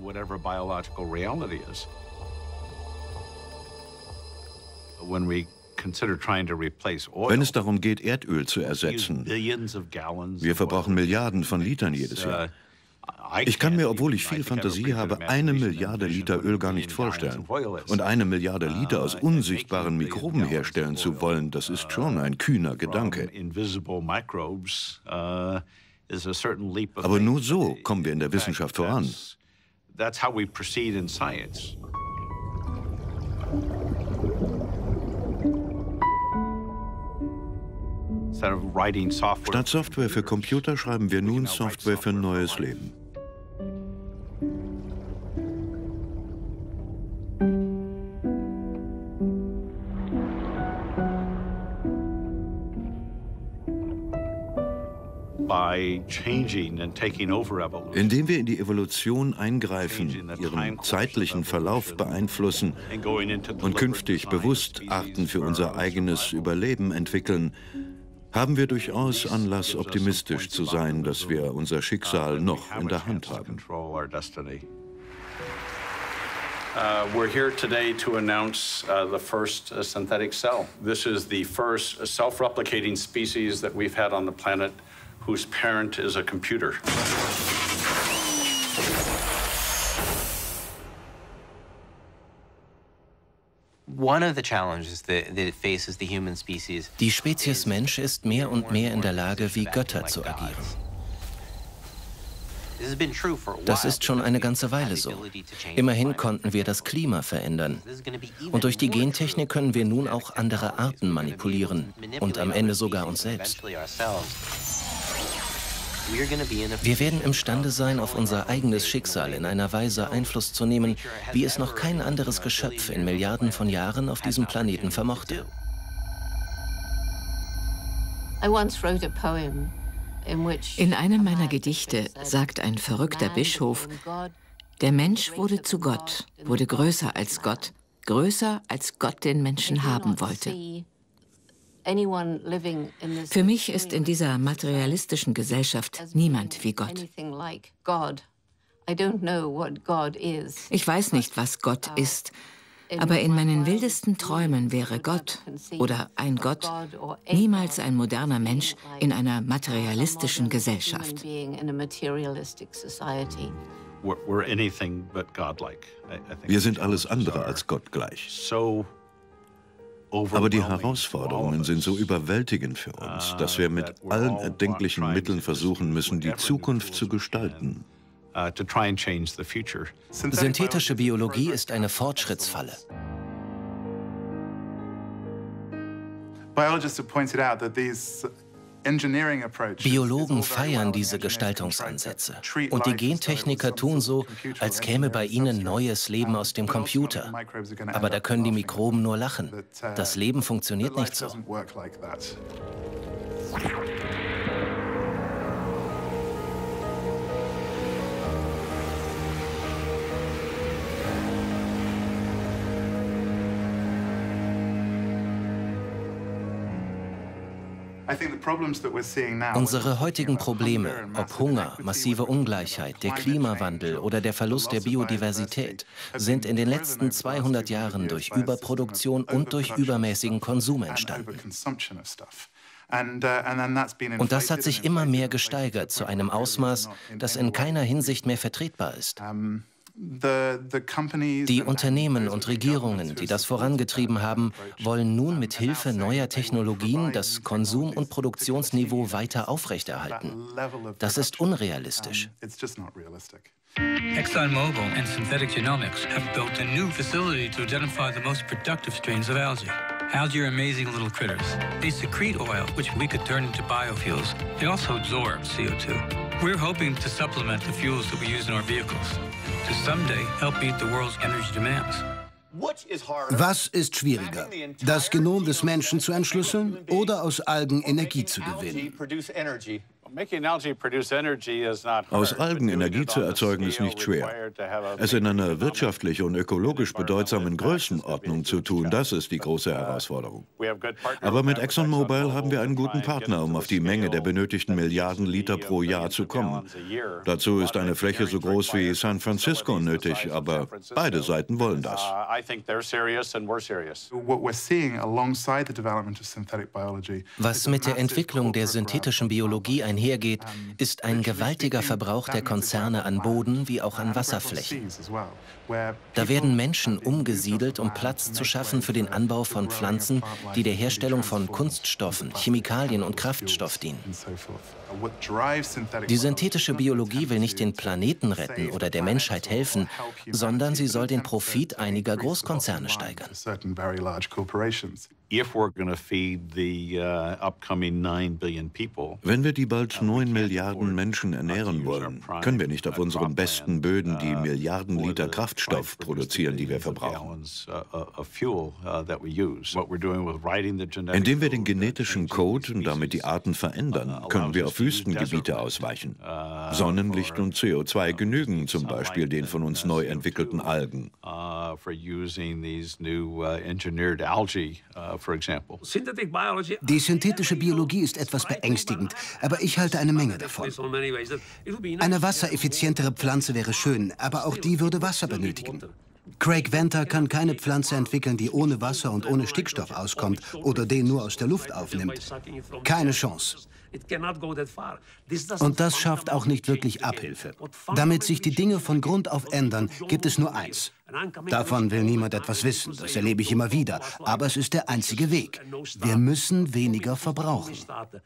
Wenn es darum geht, Erdöl zu ersetzen, wir verbrauchen Milliarden von Litern jedes Jahr. Ich kann mir, obwohl ich viel Fantasie habe, 1 Milliarde Liter Öl gar nicht vorstellen. Und 1 Milliarde Liter aus unsichtbaren Mikroben herstellen zu wollen, das ist schon ein kühner Gedanke. Aber nur so kommen wir in der Wissenschaft voran. Statt Software für Computer schreiben wir nun Software für neues Leben. Indem wir in die Evolution eingreifen, ihren zeitlichen Verlauf beeinflussen und künftig bewusst Arten für unser eigenes Überleben entwickeln, haben wir durchaus Anlass, optimistisch zu sein, dass wir unser Schicksal noch in der Hand haben. We're here today to announce the first synthetic cell. This is the first self-replicating species that we've had on the planet whose parent is a computer. Die Spezies Mensch ist mehr und mehr in der Lage, wie Götter zu agieren. Das ist schon eine ganze Weile so. Immerhin konnten wir das Klima verändern. Und durch die Gentechnik können wir nun auch andere Arten manipulieren und am Ende sogar uns selbst. Wir werden imstande sein, auf unser eigenes Schicksal in einer Weise Einfluss zu nehmen, wie es noch kein anderes Geschöpf in Milliarden von Jahren auf diesem Planeten vermochte. In einem meiner Gedichte sagt ein verrückter Bischof, der Mensch wurde zu Gott, wurde größer als Gott den Menschen haben wollte. Für mich ist in dieser materialistischen Gesellschaft niemand wie Gott. Ich weiß nicht, was Gott ist, aber in meinen wildesten Träumen wäre Gott oder ein Gott niemals ein moderner Mensch in einer materialistischen Gesellschaft. Wir sind alles andere als gottgleich. Aber die Herausforderungen sind so überwältigend für uns, dass wir mit allen erdenklichen Mitteln versuchen müssen, die Zukunft zu gestalten. Synthetische Biologie ist eine Fortschrittsfalle. Biologen feiern diese Gestaltungsansätze. Und die Gentechniker tun so, als käme bei ihnen neues Leben aus dem Computer. Aber da können die Mikroben nur lachen. Das Leben funktioniert nicht so. Unsere heutigen Probleme, ob Hunger, massive Ungleichheit, der Klimawandel oder der Verlust der Biodiversität, sind in den letzten 200 Jahren durch Überproduktion und durch übermäßigen Konsum entstanden. Und das hat sich immer mehr gesteigert zu einem Ausmaß, das in keiner Hinsicht mehr vertretbar ist. Die Unternehmen und Regierungen, die das vorangetrieben haben, wollen nun mit Hilfe neuer Technologien das Konsum- und Produktionsniveau weiter aufrechterhalten. Das ist unrealistisch. ExxonMobil and Synthetic Genomics have built a new facility to identify the most productive strains of algae. Algae are amazing little critters. They secrete oil, which we could turn into biofuels. They also absorb CO2. We're hoping to supplement the fuels that we use in our vehicles to someday help meet the world's energy demands. Was ist schwieriger, das Genom des Menschen zu entschlüsseln oder aus Algen Energie zu gewinnen? Aus Algen Energie zu erzeugen ist nicht schwer. Es in einer wirtschaftlich und ökologisch bedeutsamen Größenordnung zu tun, das ist die große Herausforderung. Aber mit ExxonMobil haben wir einen guten Partner, um auf die Menge der benötigten Milliarden Liter pro Jahr zu kommen. Dazu ist eine Fläche so groß wie San Francisco nötig, aber beide Seiten wollen das. Was mit der Entwicklung der synthetischen Biologie einhergeht, ist ein gewaltiger Verbrauch der Konzerne an Boden wie auch an Wasserflächen. Da werden Menschen umgesiedelt, um Platz zu schaffen für den Anbau von Pflanzen, die der Herstellung von Kunststoffen, Chemikalien und Kraftstoff dienen. Die synthetische Biologie will nicht den Planeten retten oder der Menschheit helfen, sondern sie soll den Profit einiger Großkonzerne steigern. Wenn wir die bald 9 Milliarden Menschen ernähren wollen, können wir nicht auf unseren besten Böden die Milliarden Liter Kraftstoff produzieren, die wir verbrauchen. Indem wir den genetischen Code und damit die Arten verändern, können wir auf Wüstengebiete ausweichen. Sonnenlicht und CO2 genügen, zum Beispiel den von uns neu entwickelten Algen. Die synthetische Biologie ist etwas beängstigend, aber ich halte eine Menge davon. Eine wassereffizientere Pflanze wäre schön, aber auch die würde Wasser benötigen. Craig Venter kann keine Pflanze entwickeln, die ohne Wasser und ohne Stickstoff auskommt oder den nur aus der Luft aufnimmt. Keine Chance. Und das schafft auch nicht wirklich Abhilfe. Damit sich die Dinge von Grund auf ändern, gibt es nur eins. Davon will niemand etwas wissen, das erlebe ich immer wieder, aber es ist der einzige Weg. Wir müssen weniger verbrauchen.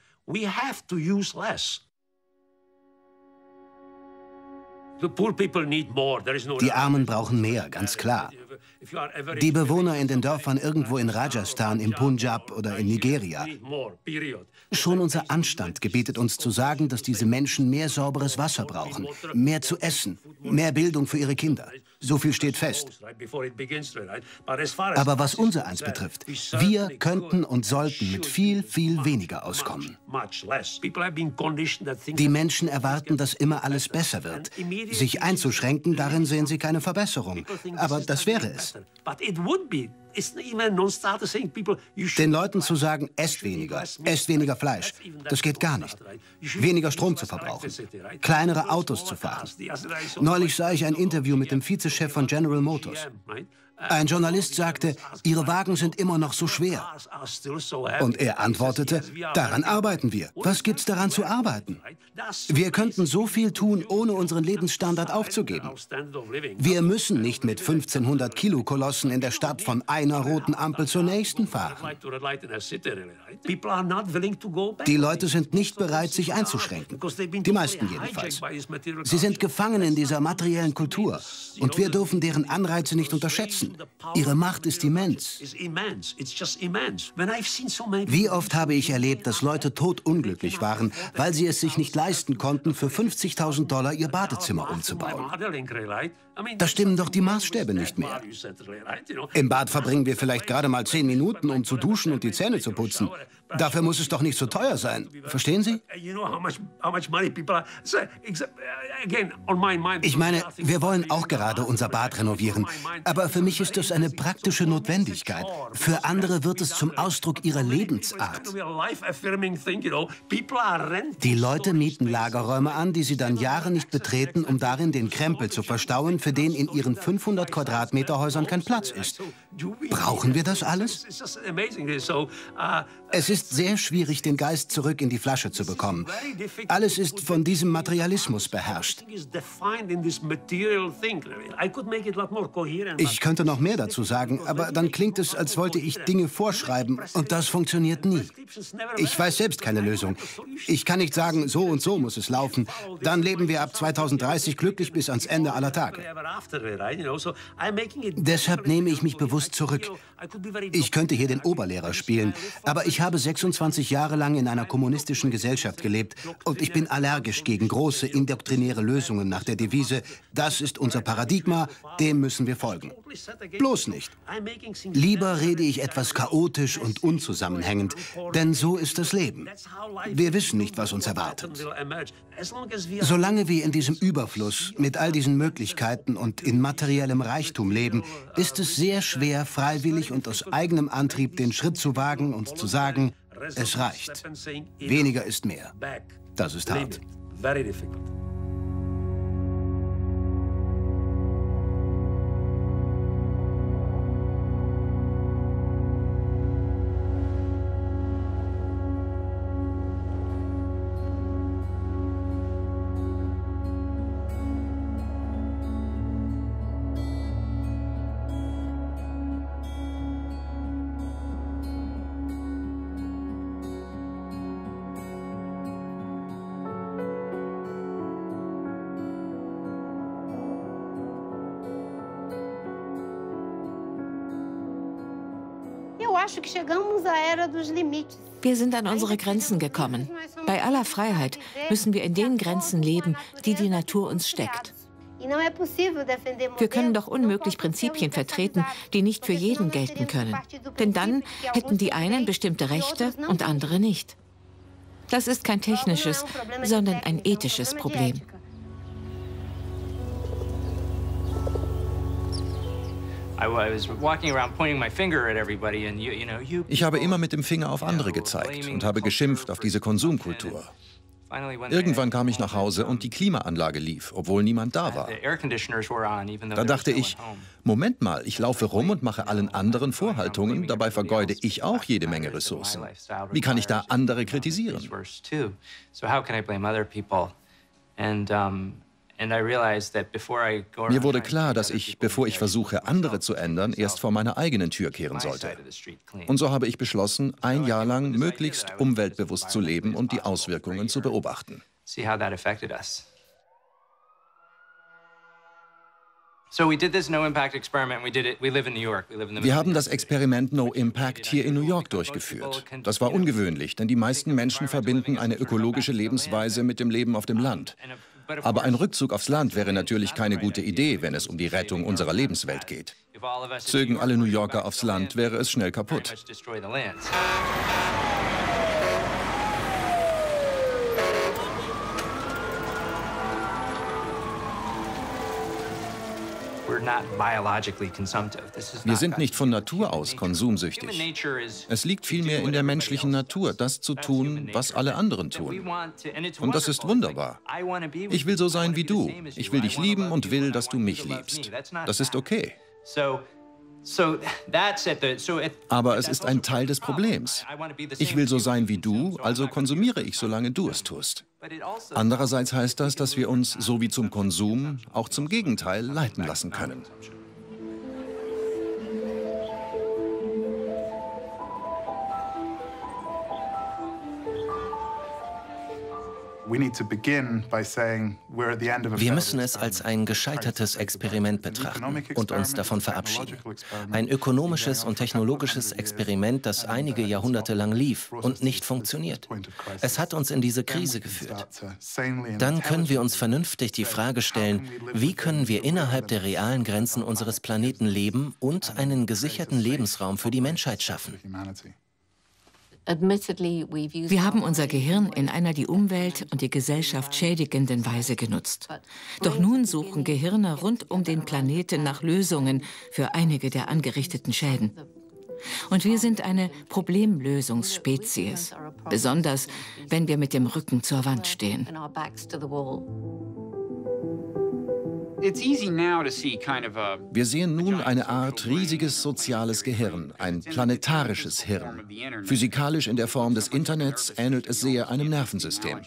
Die Armen brauchen mehr, ganz klar. Die Bewohner in den Dörfern irgendwo in Rajasthan, im Punjab oder in Nigeria. Schon unser Anstand gebietet uns zu sagen, dass diese Menschen mehr sauberes Wasser brauchen, mehr zu essen, mehr Bildung für ihre Kinder. So viel steht fest. Aber was unsereins betrifft, wir könnten und sollten mit viel, viel weniger auskommen. Die Menschen erwarten, dass immer alles besser wird. Sich einzuschränken, darin sehen sie keine Verbesserung. Aber das wäre es. Den Leuten zu sagen, esst weniger Fleisch, das geht gar nicht. Weniger Strom zu verbrauchen, kleinere Autos zu fahren. Neulich sah ich ein Interview mit dem Vizechef von General Motors. Ein Journalist sagte, Ihre Wagen sind immer noch so schwer. Und er antwortete, daran arbeiten wir. Was gibt's daran zu arbeiten? Wir könnten so viel tun, ohne unseren Lebensstandard aufzugeben. Wir müssen nicht mit 1500 Kilo-Kolossen in der Stadt von einer roten Ampel zur nächsten fahren. Die Leute sind nicht bereit, sich einzuschränken. Die meisten jedenfalls. Sie sind gefangen in dieser materiellen Kultur. Und wir dürfen deren Anreize nicht unterschätzen. Ihre Macht ist immens. Wie oft habe ich erlebt, dass Leute todunglücklich waren, weil sie es sich nicht leisten konnten, für $50.000 ihr Badezimmer umzubauen. Da stimmen doch die Maßstäbe nicht mehr. Im Bad verbringen wir vielleicht gerade mal 10 Minuten, um zu duschen und die Zähne zu putzen. Dafür muss es doch nicht so teuer sein. Verstehen Sie? Ich meine, wir wollen auch gerade unser Bad renovieren. Aber für mich ist das eine praktische Notwendigkeit. Für andere wird es zum Ausdruck ihrer Lebensart. Die Leute mieten Lagerräume an, die sie dann Jahre nicht betreten, um darin den Krempel zu verstauen, für den in ihren 500 Quadratmeter Häusern kein Platz ist. Brauchen wir das alles? Es ist sehr schwierig, den Geist zurück in die Flasche zu bekommen. Alles ist von diesem Materialismus beherrscht. Ich könnte noch mehr dazu sagen, aber dann klingt es, als wollte ich Dinge vorschreiben, und das funktioniert nie. Ich weiß selbst keine Lösung. Ich kann nicht sagen, so und so muss es laufen. Dann leben wir ab 2030 glücklich bis ans Ende aller Tage. Deshalb nehme ich mich bewusst zurück. Ich könnte hier den Oberlehrer spielen, aber ich habe 26 Jahre lang in einer kommunistischen Gesellschaft gelebt und ich bin allergisch gegen große indoktrinäre Lösungen nach der Devise, das ist unser Paradigma, dem müssen wir folgen. Bloß nicht. Lieber rede ich etwas chaotisch und unzusammenhängend, denn so ist das Leben. Wir wissen nicht, was uns erwartet. Solange wir in diesem Überfluss mit all diesen Möglichkeiten und in materiellem Reichtum leben, ist es sehr schwer, freiwillig und aus eigenem Antrieb den Schritt zu wagen und zu sagen, es reicht. Weniger ist mehr. Das ist hart. Wir sind an unsere Grenzen gekommen. Bei aller Freiheit müssen wir in den Grenzen leben, die die Natur uns steckt. Wir können doch unmöglich Prinzipien vertreten, die nicht für jeden gelten können. Denn dann hätten die einen bestimmte Rechte und andere nicht. Das ist kein technisches, sondern ein ethisches Problem. Ich habe immer mit dem Finger auf andere gezeigt und habe geschimpft auf diese Konsumkultur. Irgendwann kam ich nach Hause und die Klimaanlage lief, obwohl niemand da war. Da dachte ich, Moment mal, ich laufe rum und mache allen anderen Vorhaltungen, dabei vergeude ich auch jede Menge Ressourcen. Wie kann ich da andere kritisieren? Mir wurde klar, dass ich, bevor ich versuche, andere zu ändern, erst vor meiner eigenen Tür kehren sollte. Und so habe ich beschlossen, ein Jahr lang möglichst umweltbewusst zu leben und die Auswirkungen zu beobachten. Wir haben das Experiment No Impact hier in New York durchgeführt. Das war ungewöhnlich, denn die meisten Menschen verbinden eine ökologische Lebensweise mit dem Leben auf dem Land. Aber ein Rückzug aufs Land wäre natürlich keine gute Idee, wenn es um die Rettung unserer Lebenswelt geht. Zögen alle New Yorker aufs Land, wäre es schnell kaputt. Wir sind nicht von Natur aus konsumsüchtig. Es liegt vielmehr in der menschlichen Natur, das zu tun, was alle anderen tun. Und das ist wunderbar. Ich will so sein wie du. Ich will dich lieben und will, dass du mich liebst. Das ist okay. Aber es ist ein Teil des Problems. Ich will so sein wie du, also konsumiere ich, solange du es tust. Andererseits heißt das, dass wir uns, so wie zum Konsum, auch zum Gegenteil leiten lassen können. Wir müssen es als ein gescheitertes Experiment betrachten und uns davon verabschieden. Ein ökonomisches und technologisches Experiment, das einige Jahrhunderte lang lief und nicht funktioniert. Es hat uns in diese Krise geführt. Dann können wir uns vernünftig die Frage stellen, wie können wir innerhalb der realen Grenzen unseres Planeten leben und einen gesicherten Lebensraum für die Menschheit schaffen. Wir haben unser Gehirn in einer die Umwelt und die Gesellschaft schädigenden Weise genutzt. Doch nun suchen Gehirne rund um den Planeten nach Lösungen für einige der angerichteten Schäden. Und wir sind eine Problemlösungsspezies, besonders wenn wir mit dem Rücken zur Wand stehen. Wir sehen nun eine Art riesiges soziales Gehirn, ein planetarisches Hirn. Physikalisch in der Form des Internets ähnelt es sehr einem Nervensystem.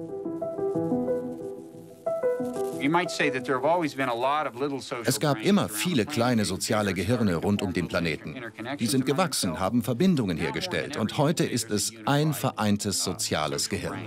Es gab immer viele kleine soziale Gehirne rund um den Planeten. Die sind gewachsen, haben Verbindungen hergestellt und heute ist es ein vereintes soziales Gehirn.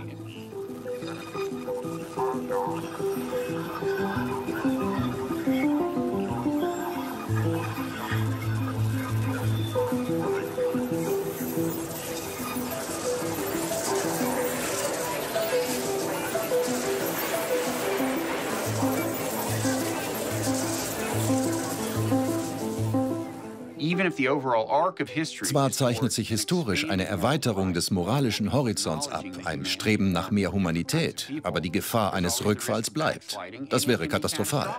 Zwar zeichnet sich historisch eine Erweiterung des moralischen Horizonts ab, ein Streben nach mehr Humanität, aber die Gefahr eines Rückfalls bleibt. Das wäre katastrophal.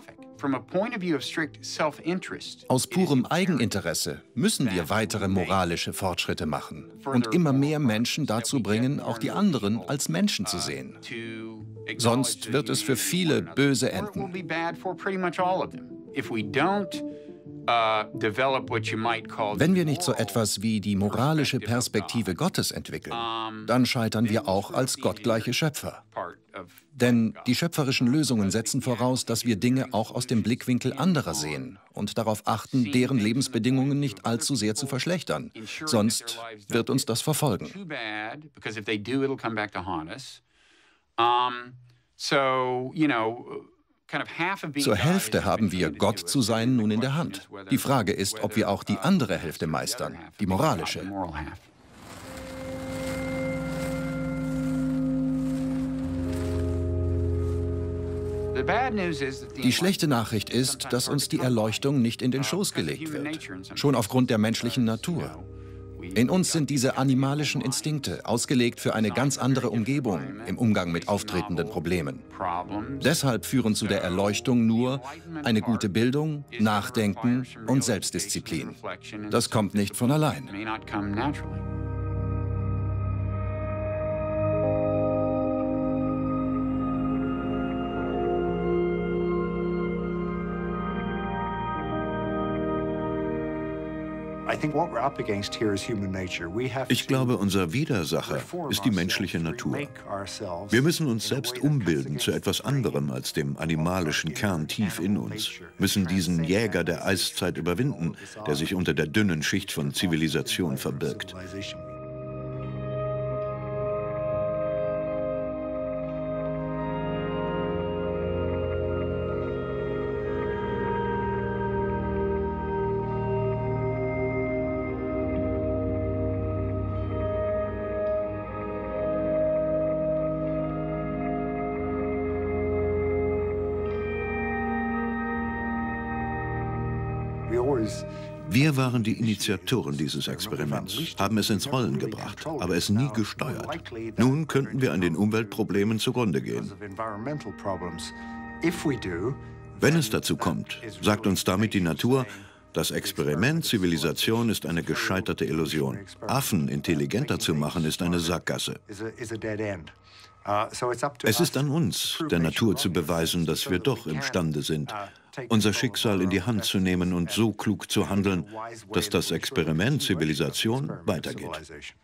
Aus purem Eigeninteresse müssen wir weitere moralische Fortschritte machen und immer mehr Menschen dazu bringen, auch die anderen als Menschen zu sehen. Sonst wird es für viele böse enden. Wenn wir nicht so etwas wie die moralische Perspektive Gottes entwickeln, dann scheitern wir auch als gottgleiche Schöpfer. Denn die schöpferischen Lösungen setzen voraus, dass wir Dinge auch aus dem Blickwinkel anderer sehen und darauf achten, deren Lebensbedingungen nicht allzu sehr zu verschlechtern. Sonst wird uns das verfolgen. Zur Hälfte haben wir, Gott zu sein, nun in der Hand. Die Frage ist, ob wir auch die andere Hälfte meistern, die moralische. Die schlechte Nachricht ist, dass uns die Erleuchtung nicht in den Schoß gelegt wird, schon aufgrund der menschlichen Natur. In uns sind diese animalischen Instinkte, ausgelegt für eine ganz andere Umgebung im Umgang mit auftretenden Problemen. Deshalb führen zu der Erleuchtung nur eine gute Bildung, Nachdenken und Selbstdisziplin. Das kommt nicht von allein. Ich glaube, unser Widersacher ist die menschliche Natur. Wir müssen uns selbst umbilden zu etwas anderem als dem animalischen Kern tief in uns, müssen diesen Jäger der Eiszeit überwinden, der sich unter der dünnen Schicht von Zivilisation verbirgt. Wir waren die Initiatoren dieses Experiments, haben es ins Rollen gebracht, aber es nie gesteuert. Nun könnten wir an den Umweltproblemen zugrunde gehen. Wenn es dazu kommt, sagt uns damit die Natur, das Experiment Zivilisation ist eine gescheiterte Illusion. Affen intelligenter zu machen, ist eine Sackgasse. Es ist an uns, der Natur zu beweisen, dass wir doch imstande sind, unser Schicksal in die Hand zu nehmen und so klug zu handeln, dass das Experiment Zivilisation weitergeht.